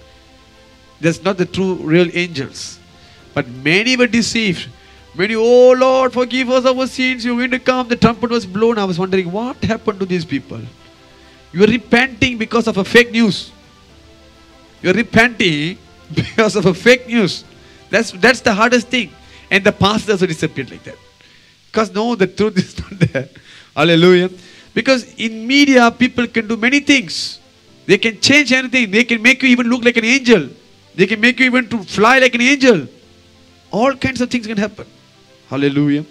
That's not the true real angels. But many were deceived. Many, oh Lord, forgive us our sins. You're going to come. The trumpet was blown. I was wondering, what happened to these people? You are repenting because of a fake news. You are repenting because of a fake news. That's, that's the hardest thing. And the pastors also disappeared like that. Because no, the truth is not there. Hallelujah. Because in media, people can do many things. They can change anything. They can make you even look like an angel. They can make you even to fly like an angel. All kinds of things can happen. Hallelujah.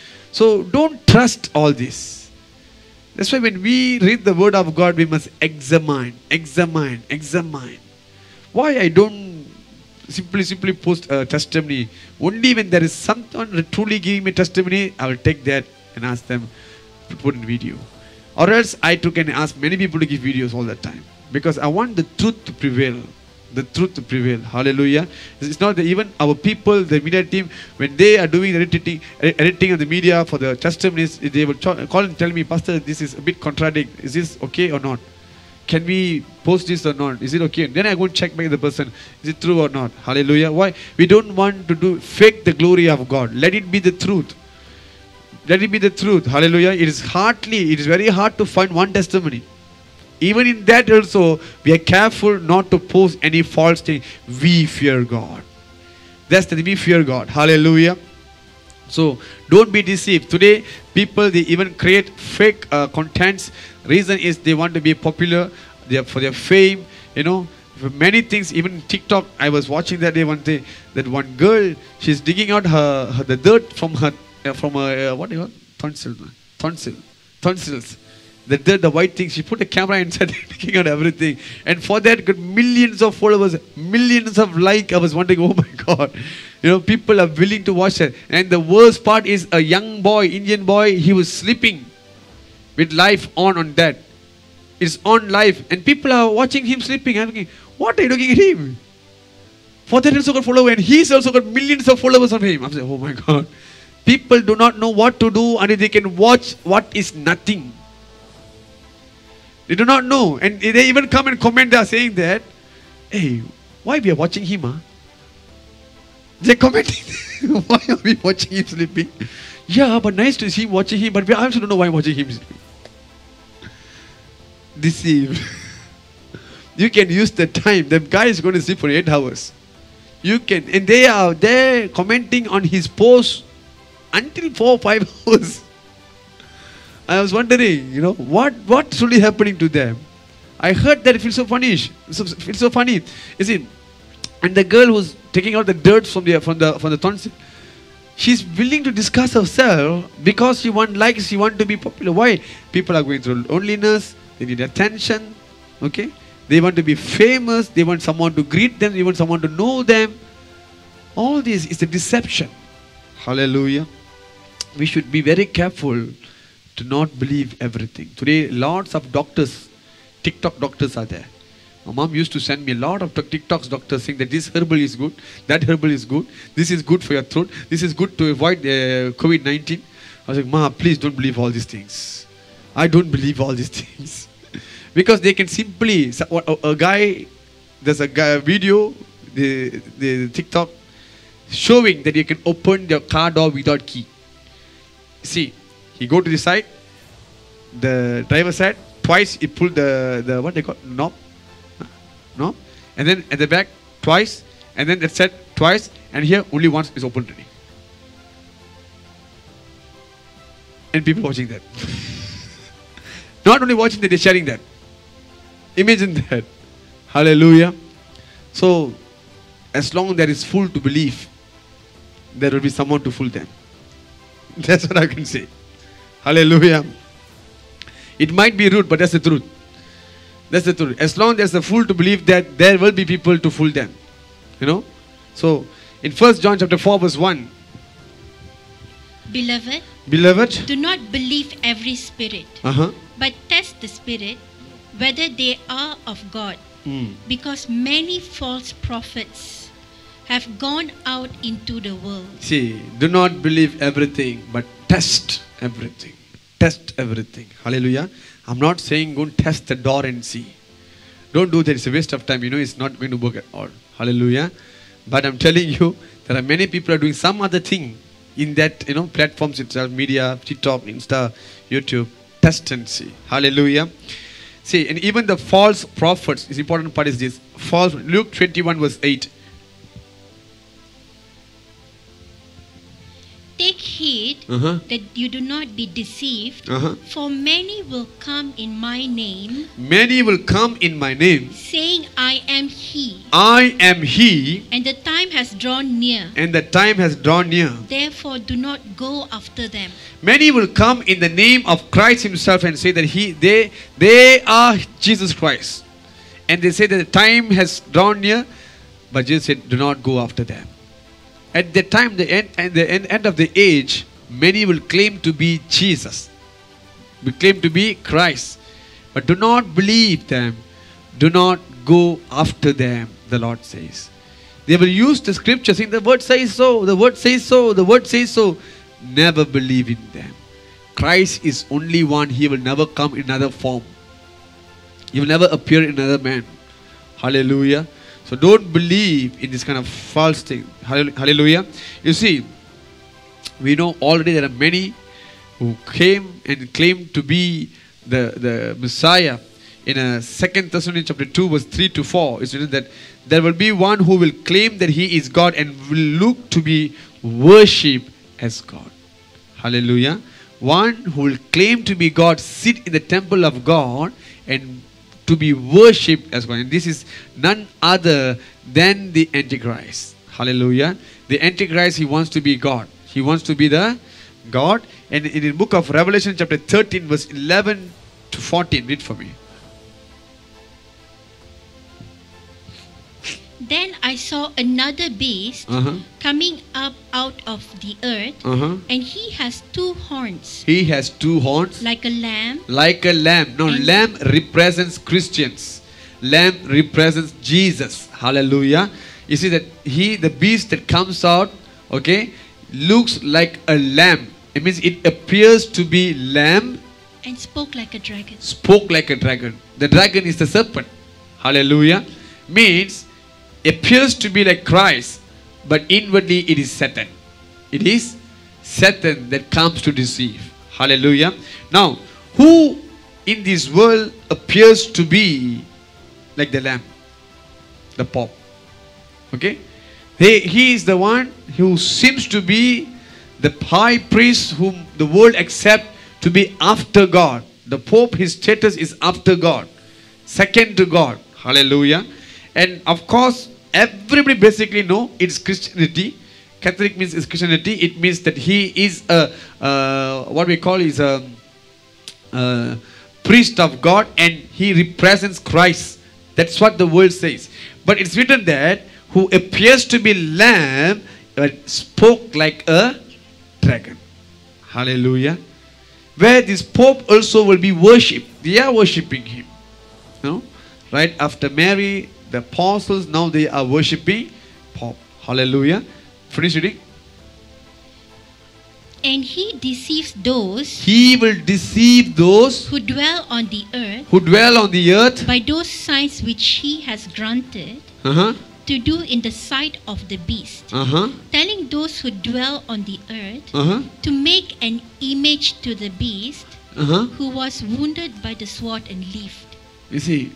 So don't trust all this. That's why when we read the word of God, we must examine, examine, examine. Why I don't simply, simply post a testimony? Only when there is someone truly giving me testimony, I will take that and ask them to put in video. Or else I too can ask many people to give videos all the time. Because I want the truth to prevail. The truth to prevail. Hallelujah. It's not that even our people, the media team, when they are doing the editing, editing of the media for the testimonies, they will call and tell me, Pastor, this is a bit contradict. Is this okay or not? Can we post this or not? Is it okay? Then I go and check back the person. Is it true or not? Hallelujah. Why? We don't want to do fake the glory of God. Let it be the truth. Let it be the truth. Hallelujah. It is hardly, it is very hard to find one testimony. Even in that also, we are careful not to post any false thing. We fear God. That's the we fear God. Hallelujah. So, don't be deceived. Today, people, they even create fake uh, contents. Reason is they want to be popular. They are for their fame. You know, for many things. Even TikTok, I was watching that day one day. That one girl, she's digging out her, her the dirt from her, uh, from her, uh, what do you call? Tonsil. Tonsil. Tonsils. The dirt, the white thing, she put a camera inside, taking out everything. And for that, got millions of followers, millions of likes. I was wondering, oh my God. You know, people are willing to watch that. And the worst part is a young boy, Indian boy, he was sleeping with live on on that. It's on live. And people are watching him sleeping. I'm thinking, what are you looking at him? For that, he also got followers. And he's also got millions of followers on him. I'm saying, oh my God. People do not know what to do until they can watch what is nothing. They do not know. And they even come and comment, they are saying that, hey, why we are watching him? Huh? They're commenting, why are we watching him sleeping? Yeah, but nice to see him watching him, but we also don't know why I'm watching him sleeping. Deceived. You can use the time. The guy is going to sleep for eight hours. You can, and they are there commenting on his post until four or five hours. I was wondering, you know, what what's really happening to them? I heard that it feels so funny. It feels so funny. You see, and the girl who's taking out the dirt from the from the from the tonsil, she's willing to discuss herself because she wants likes, she wants to be popular. Why? People are going through loneliness, they need attention, okay? They want to be famous, they want someone to greet them, they want someone to know them. All this is a deception. Hallelujah. We should be very careful to not believe everything. Today, lots of doctors, TikTok doctors are there. My mom used to send me a lot of TikTok doctors saying that this herbal is good, that herbal is good, this is good for your throat, this is good to avoid uh, COVID nineteen. I was like, Ma, please don't believe all these things. I don't believe all these things. Because they can simply, a, a guy, there's a guy, video, the, the TikTok, showing that you can open your car door without key. See, you go to the side, the driver side, twice he pulled the, the what they call knob, knob, and then at the back twice, and then that side twice, and here only once is open already. And people watching that. Not only watching that, they're sharing that. Imagine that. Hallelujah. So, as long as there is full to believe, there will be someone to fool them. That's what I can say. Hallelujah. It might be rude, but that's the truth. That's the truth. As long as there's a fool to believe, that there will be people to fool them. You know? So, in First John chapter four verse one. Beloved, Beloved, do not believe every spirit, uh-huh. but test the spirit, whether they are of God. Mm. Because many false prophets have gone out into the world. See, do not believe everything, but test everything. Test everything. Hallelujah. I'm not saying go and test the door and see. Don't do that. It's a waste of time. You know, it's not going to work at all. Hallelujah. But I'm telling you, there are many people are doing some other thing in that, you know, platforms itself, media, TikTok, Insta, YouTube. Test and see. Hallelujah. See, and even the false prophets, this important part is this. False, Luke twenty-one verse eight. Take heed Uh-huh. that you do not be deceived, Uh-huh. for many will come in my name, Many will come in my name. saying, I am he. I am he, And the time has drawn near. and the time has drawn near. Therefore, do not go after them. Many will come in the name of Christ himself and say that he, they, they are Jesus Christ. And they say that the time has drawn near, but Jesus said, do not go after them. At the time, the end, and the end, end of the age, many will claim to be Jesus, will claim to be Christ, but do not believe them. Do not go after them, the Lord says. They will use the scripture saying the word says so, the word says so, the word says so. Never believe in them. Christ is only one. He will never come in another form. He will never appear in another man. Hallelujah. So don't believe in this kind of false thing. Hallelujah. You see, we know already there are many who came and claimed to be the, the Messiah. In a Second Thessalonians chapter two verse three to four, it's written that there will be one who will claim that he is God and will look to be worshipped as God. Hallelujah. One who will claim to be God, sit in the temple of God and to be worshipped as God. And this is none other than the Antichrist. Hallelujah. The Antichrist, he wants to be God. He wants to be the God. And in the book of Revelation chapter thirteen verse eleven to fourteen, read for me. Then I saw another beast Uh-huh. coming up out of the earth, Uh-huh. and he has two horns, He has two horns like a lamb, like a lamb. Now, And- lamb represents Christians. Lamb represents Jesus. Hallelujah. You see that he, the beast that comes out, okay, looks like a lamb. It means it appears to be lamb, and spoke like a dragon. spoke like a dragon. The dragon is the serpent. Hallelujah. Means appears to be like Christ, but inwardly it is Satan. It is Satan that comes to deceive. Hallelujah. Now, who in this world appears to be like the lamb? The Pope. Okay? He, he is the one who seems to be the high priest whom the world accept to be after God. The Pope, his status is after God. Second to God. Hallelujah. And of course, everybody basically know it's Christianity. Catholic means it's Christianity. It means that he is a, uh, what we call is a, a priest of God, and he represents Christ. That's what the world says. But it's written that who appears to be lamb but spoke like a dragon. Hallelujah. Where this Pope also will be worshipped. They are worshipping him. No? Right after Mary, the apostles, now they are worshipping Pope. Hallelujah. Finish reading. And he deceives those He will deceive those who dwell on the earth who dwell on the earth. by those signs which he has granted Uh-huh. to do in the sight of the beast, Uh-huh. telling those who dwell on the earth Uh-huh. to make an image to the beast Uh-huh. who was wounded by the sword and lived. You see,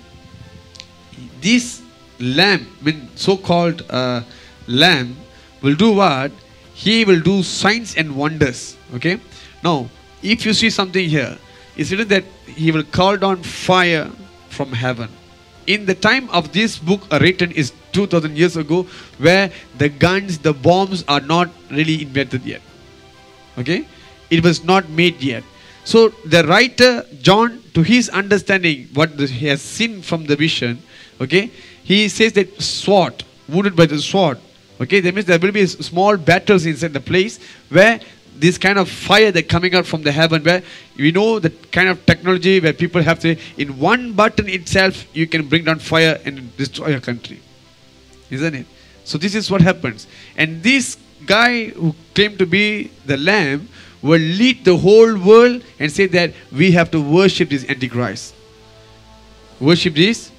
this lamb, I mean so-called uh, lamb, will do what? He will do signs and wonders. Okay. Now, if you see something here, it's written that he will call down fire from heaven. In the time of this book are written is two thousand years ago, where the guns, the bombs are not really invented yet. Okay, it was not made yet. So the writer John, to his understanding, what the, he has seen from the vision, okay, he says that sword, wounded by the sword. Okay, that means there will be small battles inside the place where this kind of fire that coming out from the heaven, where we know the kind of technology where people have to, in one button itself, you can bring down fire and destroy a country. Isn't it? So this is what happens. And this guy who claimed to be the lamb will lead the whole world and say that we have to worship this Antichrist. Worship this.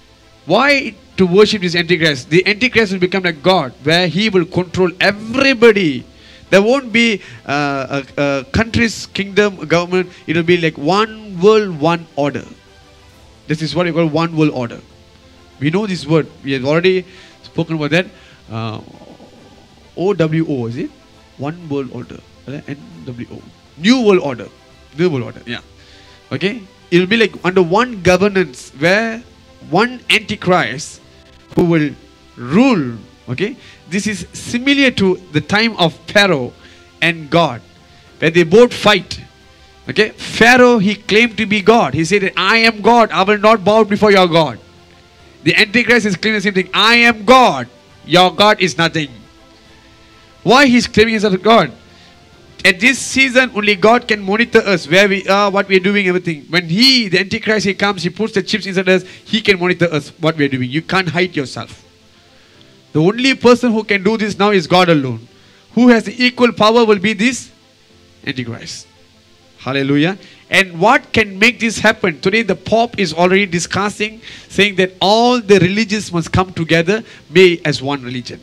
Why to worship this Antichrist? The Antichrist will become like God, where he will control everybody. There won't be uh, a, a country's kingdom, government. It will be like one world, one order. This is what you call one world order. We know this word. We have already spoken about that. Uh, O W O, is it? One world order. N W O. New world order. New world order. Yeah. Okay. It will be like under one governance, where one Antichrist who will rule. Okay. This is similar to the time of Pharaoh and God, where they both fight. Okay. Pharaoh, he claimed to be God. He said, I am God. I will not bow before your God. The Antichrist is claiming the same thing. I am God. Your God is nothing. Why he is claiming himself God? At this season, only God can monitor us, where we are, what we are doing, everything. When he, the Antichrist, he comes, he puts the chips inside us, he can monitor us, what we are doing. You can't hide yourself. The only person who can do this now is God alone. Who has the equal power will be this Antichrist. Hallelujah. And what can make this happen? Today the Pope is already discussing, saying that all the religions must come together, be as one religion.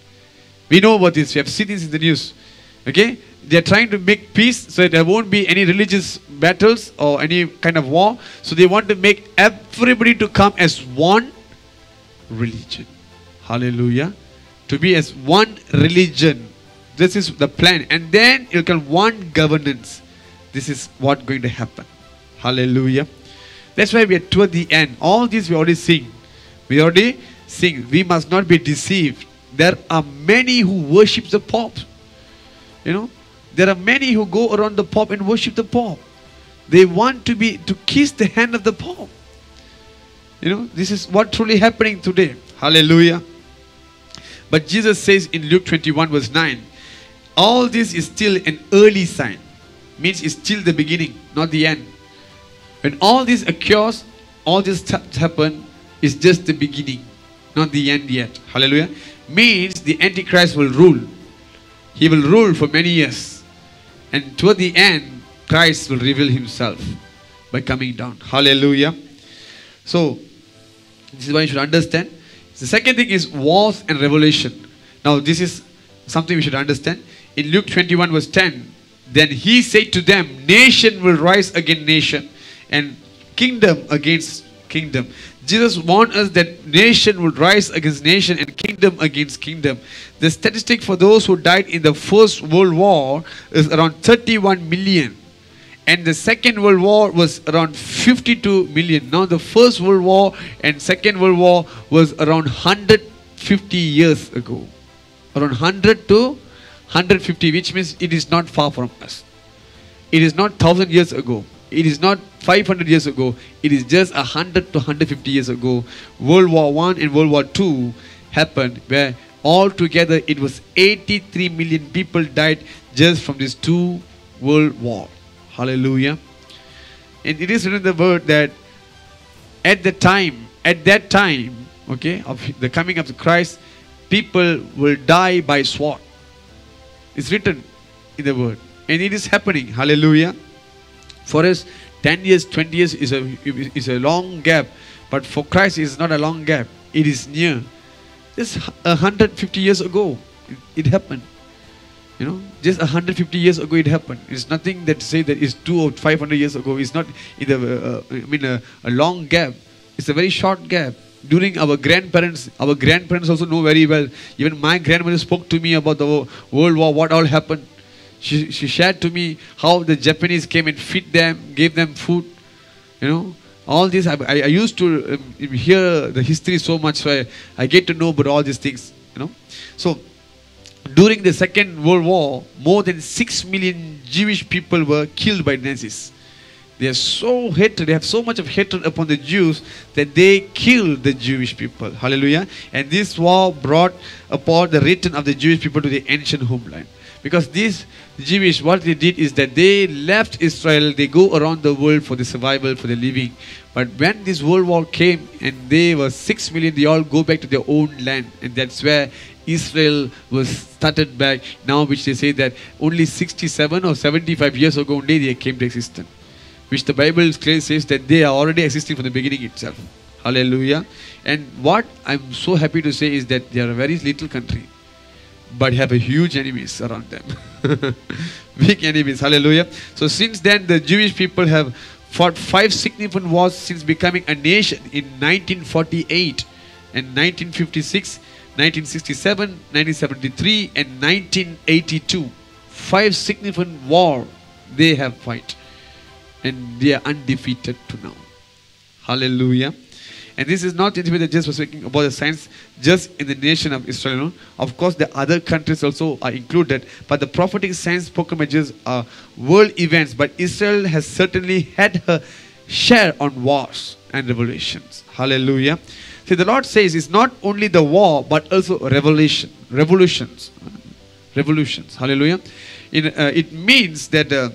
We know about this. We have seen this in the news. Okay? They are trying to make peace so that there won't be any religious battles or any kind of war. So they want to make everybody to come as one religion. Hallelujah. To be as one religion. This is the plan. And then it will come one governance. This is what going to happen. Hallelujah. That's why we are toward the end. All this we already sing. We already sing. We must not be deceived. There are many who worship the Pope. You know, there are many who go around the Pope and worship the Pope. They want to be to kiss the hand of the Pope. You know, this is what truly happening today. Hallelujah. But Jesus says in Luke twenty-one verse nine, all this is still an early sign. Means it's still the beginning, not the end. When all this occurs, all this happen, is just the beginning, not the end yet. Hallelujah. Means the Antichrist will rule. He will rule for many years. And toward the end, Christ will reveal himself by coming down. Hallelujah. So, this is why you should understand. The second thing is wars and revelation. Now, this is something we should understand. In Luke twenty-one verse ten, then he said to them, nation will rise against nation and kingdom against kingdom. Jesus warned us that nation would rise against nation and kingdom against kingdom. The statistic for those who died in the First World War is around thirty-one million. And the Second World War was around fifty-two million. Now the First World War and Second World War was around one hundred fifty years ago. Around one hundred to one hundred fifty, which means it is not far from us. It is not one thousand years ago. It is not five hundred years ago. It is just one hundred to one hundred fifty years ago. World War One and World War Two happened, where altogether it was eighty-three million people died just from these two world wars. Hallelujah. And it is written in the word that at the time, at that time, okay, of the coming of the Christ, people will die by sword. It's written in the word. And it is happening. Hallelujah. For us, ten years, twenty years is a, is a long gap. But for Christ, it is not a long gap. It is near. Just one hundred fifty years ago, it, it happened. You know, just one hundred fifty years ago it happened. It's nothing that say that it's two or five hundred years ago. It's not in the, uh, I mean, a, a long gap. It's a very short gap. During our grandparents, our grandparents also know very well. Even my grandmother spoke to me about the World War, what all happened. She, she shared to me how the Japanese came and feed them, gave them food. You know, all this. I, I, I used to um, hear the history so much, so I, I get to know about all these things. You know, so during the Second World War, more than six million Jewish people were killed by Nazis. They are so hatred, they have so much of hatred upon the Jews that they killed the Jewish people. Hallelujah. And this war brought upon the return of the Jewish people to the ancient homeland. Because these Jewish, what they did is that they left Israel, they go around the world for the survival, for the living. But when this world war came and they were six million, they all go back to their own land. And that's where Israel was started back now, which they say that only sixty-seven or seventy-five years ago only they came to existence. Which the Bible clearly says that they are already existing from the beginning itself. Hallelujah. And what I'm so happy to say is that they are a very little country, but have a huge enemies around them. Big enemies. Hallelujah. So since then the Jewish people have fought five significant wars since becoming a nation in nineteen forty-eight and nineteen fifty-six, nineteen sixty-seven, nineteen seventy-three and nineteen eighty-two. Five significant wars they have fought. And they are undefeated to now. Hallelujah. And this is not intimate just for speaking about the signs just in the nation of Israel. No? Of course, the other countries also are included. But the prophetic signs spoken by Jesus are world events. But Israel has certainly had her share on wars and revolutions. Hallelujah. See, the Lord says it's not only the war, but also revelation, revolutions. Revolutions. Hallelujah. In, uh, it means that uh,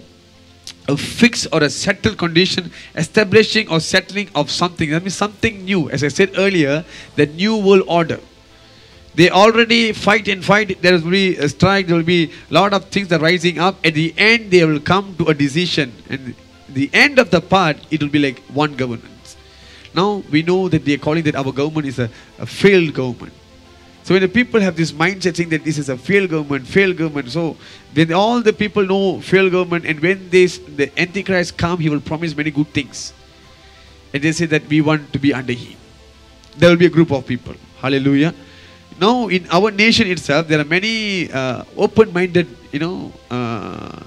a fixed or a settled condition, establishing or settling of something. That means something new. As I said earlier, the new world order. They already fight and fight. There will be a strike. There will be a lot of things that are rising up. At the end, they will come to a decision. And the end of the part, it will be like one governance. Now, we know that they are calling that our government is a, a failed government. So when the people have this mindset saying that this is a failed government, failed government, so when all the people know failed government, and when this, the Antichrist come, he will promise many good things. And they say that we want to be under him. There will be a group of people. Hallelujah. Now in our nation itself, there are many uh, open-minded, you know, uh,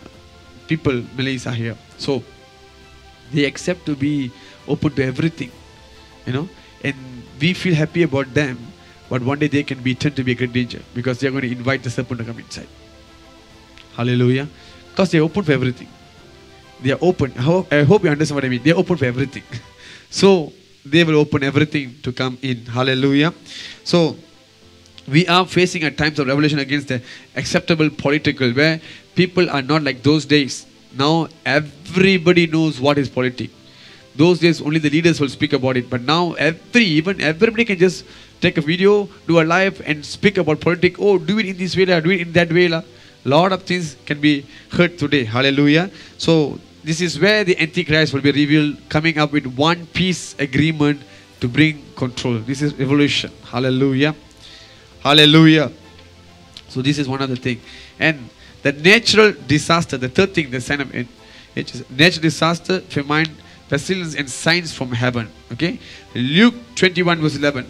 people, Malays are here. So they accept to be open to everything, you know, and we feel happy about them. But one day they can be turned to be a great danger, because they are going to invite the serpent to come inside. Hallelujah. Because they are open for everything. They are open. I hope, I hope you understand what I mean. They are open for everything. So they will open everything to come in. Hallelujah. So we are facing at times of revolution against the acceptable political, where people are not like those days. Now everybody knows what is politics. Those days only the leaders will speak about it. But now every, even everybody can just take a video, do a live and speak about politics. Oh, do it in this way, do it in that way. A lot of things can be heard today. Hallelujah. So this is where the Antichrist will be revealed, coming up with one peace agreement to bring control. This is revolution. Hallelujah. Hallelujah. So this is one of the things. And the natural disaster, the third thing, the sign of it, it is natural disaster, famine, pestilence and signs from heaven. Okay. Luke twenty-one verse eleven.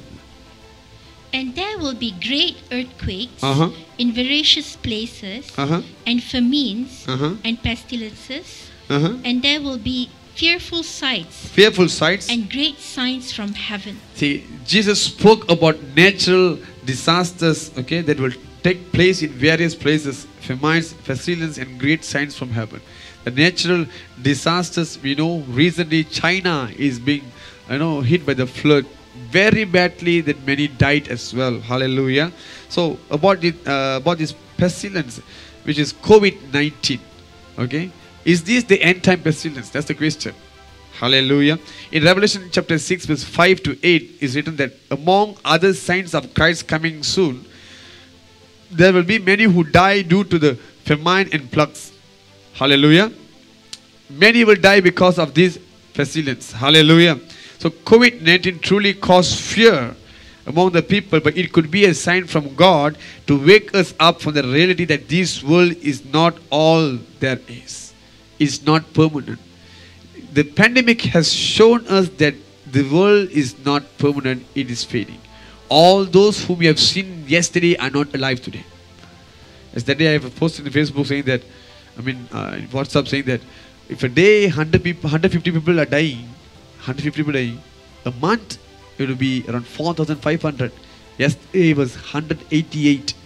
And there will be great earthquakes uh-huh. in various places, uh-huh. and famines uh-huh. and pestilences, uh-huh. and there will be fearful sights, fearful sights and great signs from heaven. See, Jesus spoke about natural disasters, okay, that will take place in various places, famines, pestilence, and great signs from heaven. The natural disasters, we know recently China is being, you know, hit by the flood very badly, that many died as well. Hallelujah. So about it, uh, about this pestilence, which is COVID nineteen. Okay, is this the end time pestilence? That's the question. Hallelujah. In Revelation chapter six verse five to eight is written that among other signs of Christ coming soon, there will be many who die due to the famine and plagues. Hallelujah. Many will die because of this pestilence. Hallelujah. So COVID nineteen truly caused fear among the people, but it could be a sign from God to wake us up from the reality that this world is not all there is. It's not permanent. The pandemic has shown us that the world is not permanent, it is fading. All those whom we have seen yesterday are not alive today. As that day I have posted on Facebook saying that, I mean, uh, in WhatsApp saying that if a day one hundred people, one hundred fifty people are dying, one hundred fifty people dying, a month it will be around four thousand five hundred. Yesterday it was one hundred eighty-eight.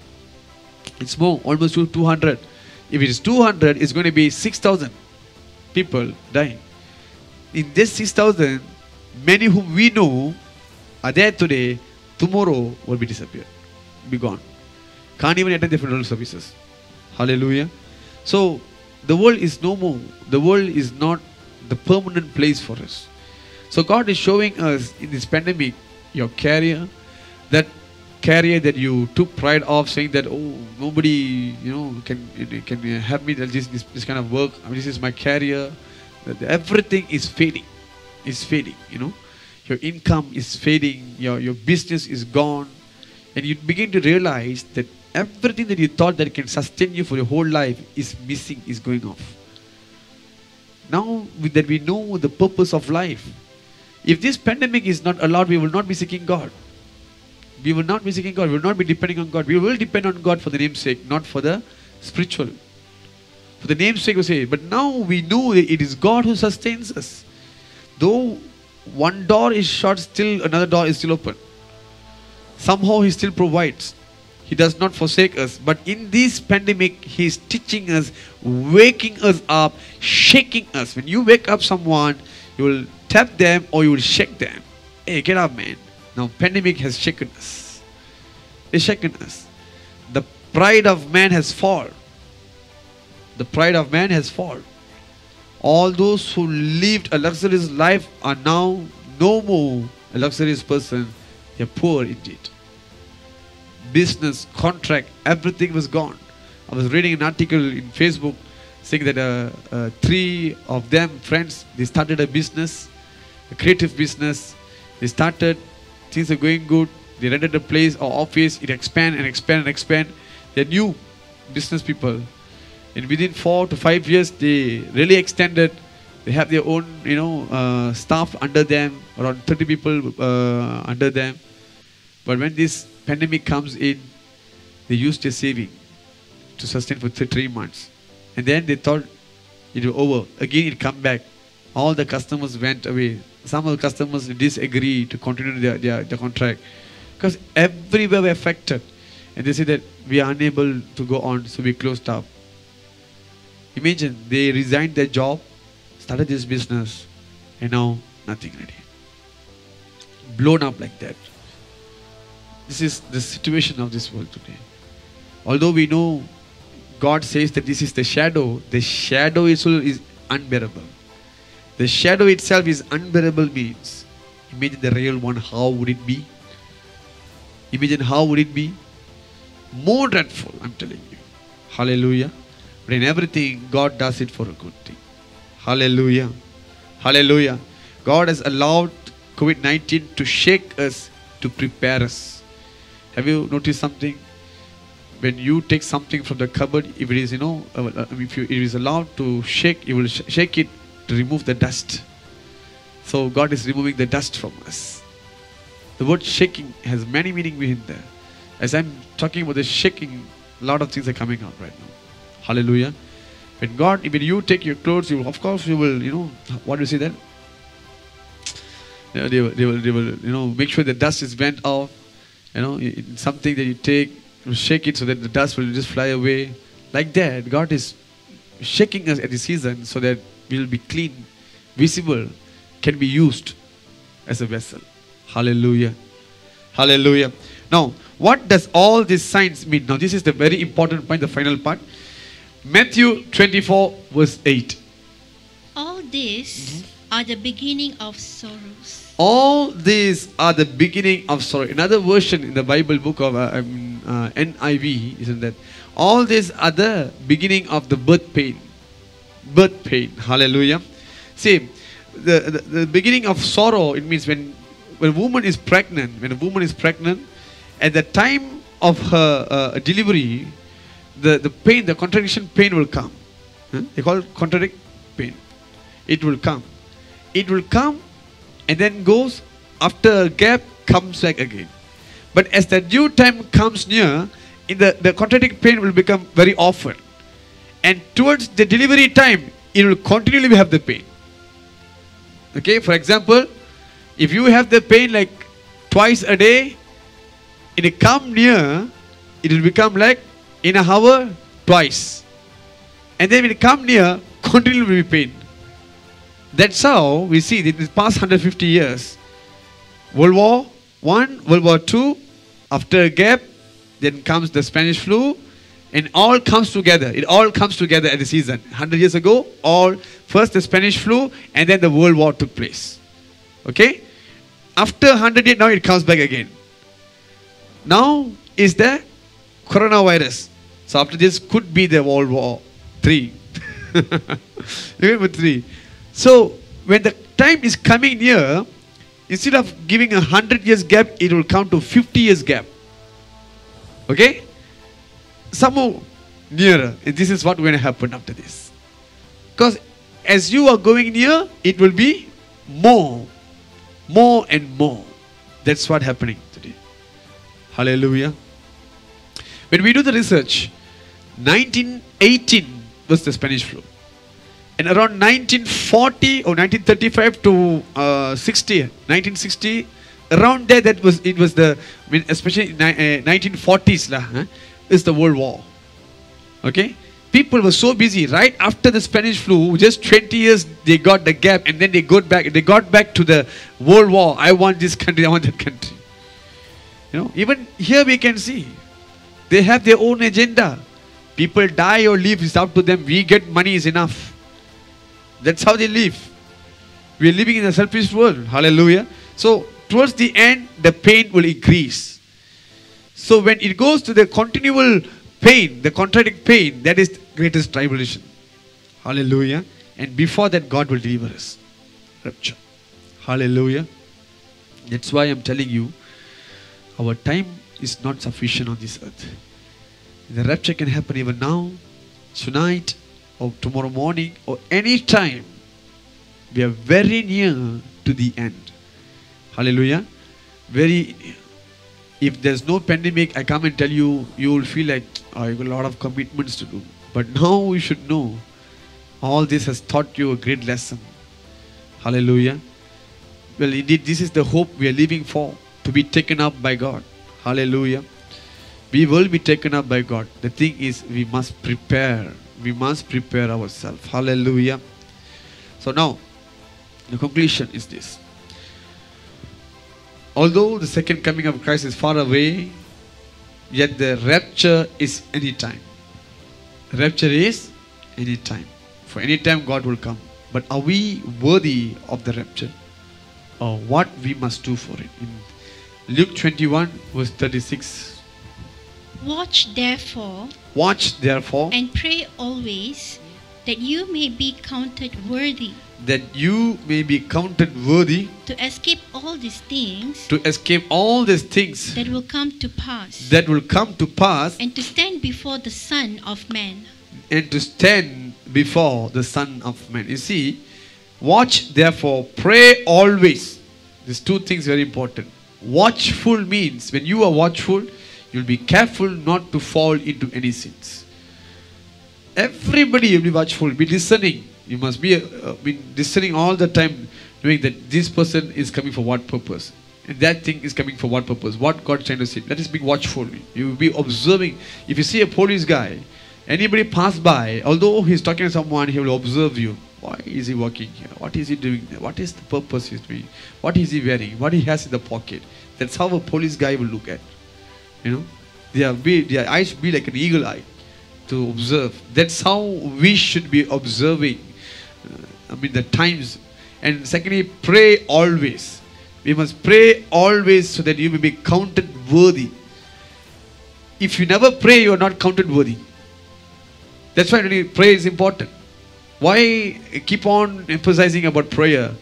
It's more, almost to two hundred. If it is two hundred, it's going to be six thousand people dying. In this six thousand, many whom we know are there today, tomorrow will be disappeared, be gone. Can't even attend the funeral services. Hallelujah. So, the world is no more. The world is not the permanent place for us. So, God is showing us in this pandemic, your career, that career that you took pride of, saying that, oh, nobody, you know, can can help me with this, this, this kind of work. I mean, this is my career. Everything is fading. It's fading, you know. Your income is fading. Your, your business is gone. And you begin to realize that everything that you thought that can sustain you for your whole life is missing, is going off. Now that we know the purpose of life, if this pandemic is not allowed, we will not be seeking God. We will not be seeking God. We will not be depending on God. We will depend on God for the name's sake, not for the spiritual. For the name's sake, we say. But now we know that it is God who sustains us. Though one door is shut, still another door is still open. Somehow He still provides. He does not forsake us. But in this pandemic, He is teaching us, waking us up, shaking us. When you wake up someone, you will tap them or you will shake them. Hey, get up, man. Now, pandemic has shaken us. It's shaken us. The pride of man has fallen. The pride of man has fallen. All those who lived a luxurious life are now no more a luxurious person. They are poor indeed. Business, contract, everything was gone. I was reading an article in Facebook saying that uh, uh, three of them, friends, they started a business, a creative business. They started, things are going good. They rented a place or office. It expand and expand and expand. They're new business people. And within four to five years, they really extended. They have their own, you know, uh, staff under them, around thirty people uh, under them. But when this pandemic comes in, they used their saving to sustain for th three months. And then they thought it was over. Again, it come back. All the customers went away. Some of the customers disagree to continue their, their, their contract. Because everywhere were affected. And they said that we are unable to go on, so we closed up. Imagine, they resigned their job, started this business, and now nothing ready. Blown up like that. This is the situation of this world today. Although we know God says that this is the shadow, the shadow itself is unbearable. The shadow itself is unbearable means, imagine the real one, how would it be? Imagine how would it be? More dreadful, I'm telling you. Hallelujah. But in everything, God does it for a good thing. Hallelujah. Hallelujah. God has allowed COVID nineteen to shake us, to prepare us. Have you noticed something? When you take something from the cupboard, if it is, you know, uh, if you, it is allowed to shake, you will sh shake it to remove the dust. So God is removing the dust from us. The word shaking has many meanings behind there. As I'm talking about the shaking, a lot of things are coming out right now. Hallelujah. When God, when you take your clothes, you will, of course, you will, you know, what do you say then? You know, they, will, they, will, they will, you know, make sure the dust is bent off. You know, it's something that you take, you shake it so that the dust will just fly away. Like that, God is shaking us at the season so that we will be clean, visible, can be used as a vessel. Hallelujah. Hallelujah. Now, what does all these signs mean? Now, this is the very important point, the final part. Matthew twenty-four, verse eight. All these mm-hmm. are the beginning of sorrows. All these are the beginning of sorrow. Another version in the Bible book of uh, um, uh, N I V, isn't that? All these are the beginning of the birth pain. Birth pain. Hallelujah. See, the, the, the beginning of sorrow, it means when when a woman is pregnant, when a woman is pregnant, at the time of her uh, delivery, the, the pain, the contraction pain will come. Huh? They call it contract pain. It will come. It will come and then goes, after a gap, comes back again. But as the due time comes near, in the, the contracting pain will become very often. And towards the delivery time, it will continually have the pain. Okay, for example, if you have the pain like twice a day, it will come near, it will become like in a hour, twice. And then when it come near, continually will be pain. That's how we see that in the past one hundred fifty years, World War One, World War Two, after a gap, then comes the Spanish flu, and all comes together. It all comes together at the season. one hundred years ago, all first the Spanish flu, and then the World War took place. Okay? After one hundred years, now it comes back again. Now is the coronavirus. So after this could be the World War Three. Remember three. So when the time is coming near, instead of giving a hundred years gap, it will come to fifty years gap. Okay? Somehow nearer. And this is what going to happen after this. Because as you are going near, it will be more. More and more. That's what happening today. Hallelujah. When we do the research, nineteen eighteen was the Spanish flu. And around nineteen forty or nineteen thirty-five to uh, sixty, nineteen sixty, around there, that was it was the, I mean, especially in uh, nineteen forties lah, huh, is the World War. Okay, people were so busy right after the Spanish flu. Just twenty years they got the gap, and then they got back. They got back to the World War. I want this country. I want that country. You know, even here we can see they have their own agenda. People die or live, it's up to them. We get money is enough. That's how they live. We are living in a selfish world. Hallelujah. So towards the end, the pain will increase. So when it goes to the continual pain, the contracting pain, that is the greatest tribulation. Hallelujah. And before that, God will deliver us. Rapture. Hallelujah. That's why I'm telling you, our time is not sufficient on this earth. The rapture can happen even now, tonight, or tomorrow morning, or any time. We are very near to the end. Hallelujah. Very near. If there's no pandemic, I come and tell you, you will feel like, oh, I got a lot of commitments to do. But now we should know, all this has taught you a great lesson. Hallelujah. Well, indeed, this is the hope we are living for, to be taken up by God. Hallelujah. We will be taken up by God. The thing is, we must prepare. We must prepare ourselves. Hallelujah. So now, the conclusion is this. Although the second coming of Christ is far away, yet the rapture is any time. Rapture is any time. For any time God will come. But are we worthy of the rapture? Or what we must do for it? In Luke twenty-one verse thirty-six. Watch therefore, Watch therefore, and pray always, that you may be counted worthy that you may be counted worthy to escape all these things to escape all these things that will come to pass, that will come to pass, and to stand before the Son of Man. and to stand before the Son of Man. You see, watch therefore, pray always. These two things very important. Watchful means when you are watchful, you'll be careful not to fall into any sins. Everybody will be watchful, be listening. You must be, uh, be listening all the time, knowing that this person is coming for what purpose, and that thing is coming for what purpose, what God is trying to say. Let us be watchful. You will be observing. If you see a police guy, anybody pass by, although he's talking to someone, he will observe you. Why is he walking here? What is he doing there? What is the purpose he's doing? What is he wearing? What he has in the pocket? That's how a police guy will look at. You know, their, be, their eyes be like an eagle eye to observe. That's how we should be observing. Uh, I mean the times. And secondly, pray always. We must pray always so that you will be counted worthy. If you never pray, you are not counted worthy. That's why really prayer is important. Why keep on emphasizing about prayer?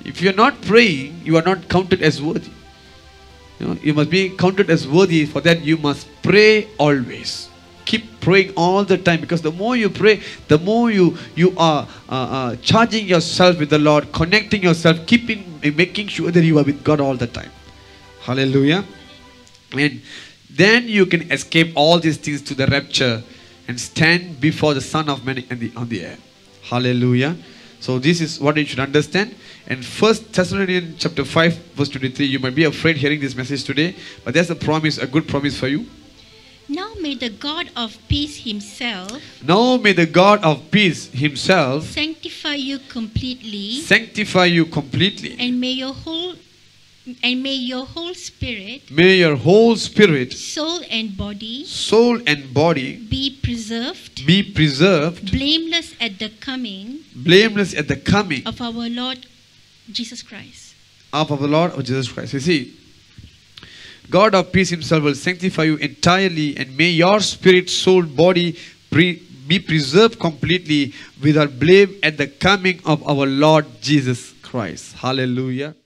If you are not praying, you are not counted as worthy. You know, you must be counted as worthy. For that, you must pray always. Keep praying all the time, because the more you pray, the more you you are uh, uh, charging yourself with the Lord, connecting yourself, keeping making sure that you are with God all the time. Hallelujah. And then you can escape all these things to the rapture and stand before the Son of Man in the, on the air. Hallelujah. So this is what you should understand. And First Thessalonians chapter five verse twenty-three, you might be afraid hearing this message today, but there's a promise, a good promise for you. Now may the God of peace himself Now may the God of peace himself sanctify you completely, sanctify you completely. and may your whole and may your whole spirit, May your whole spirit, soul and body soul and body be preserved, be preserved, blameless at the coming blameless at the coming of our Lord Jesus Christ. of our Lord of Jesus Christ. You see, God of peace himself will sanctify you entirely, and may your spirit, soul, body pre- be preserved completely without blame at the coming of our Lord Jesus Christ. Hallelujah.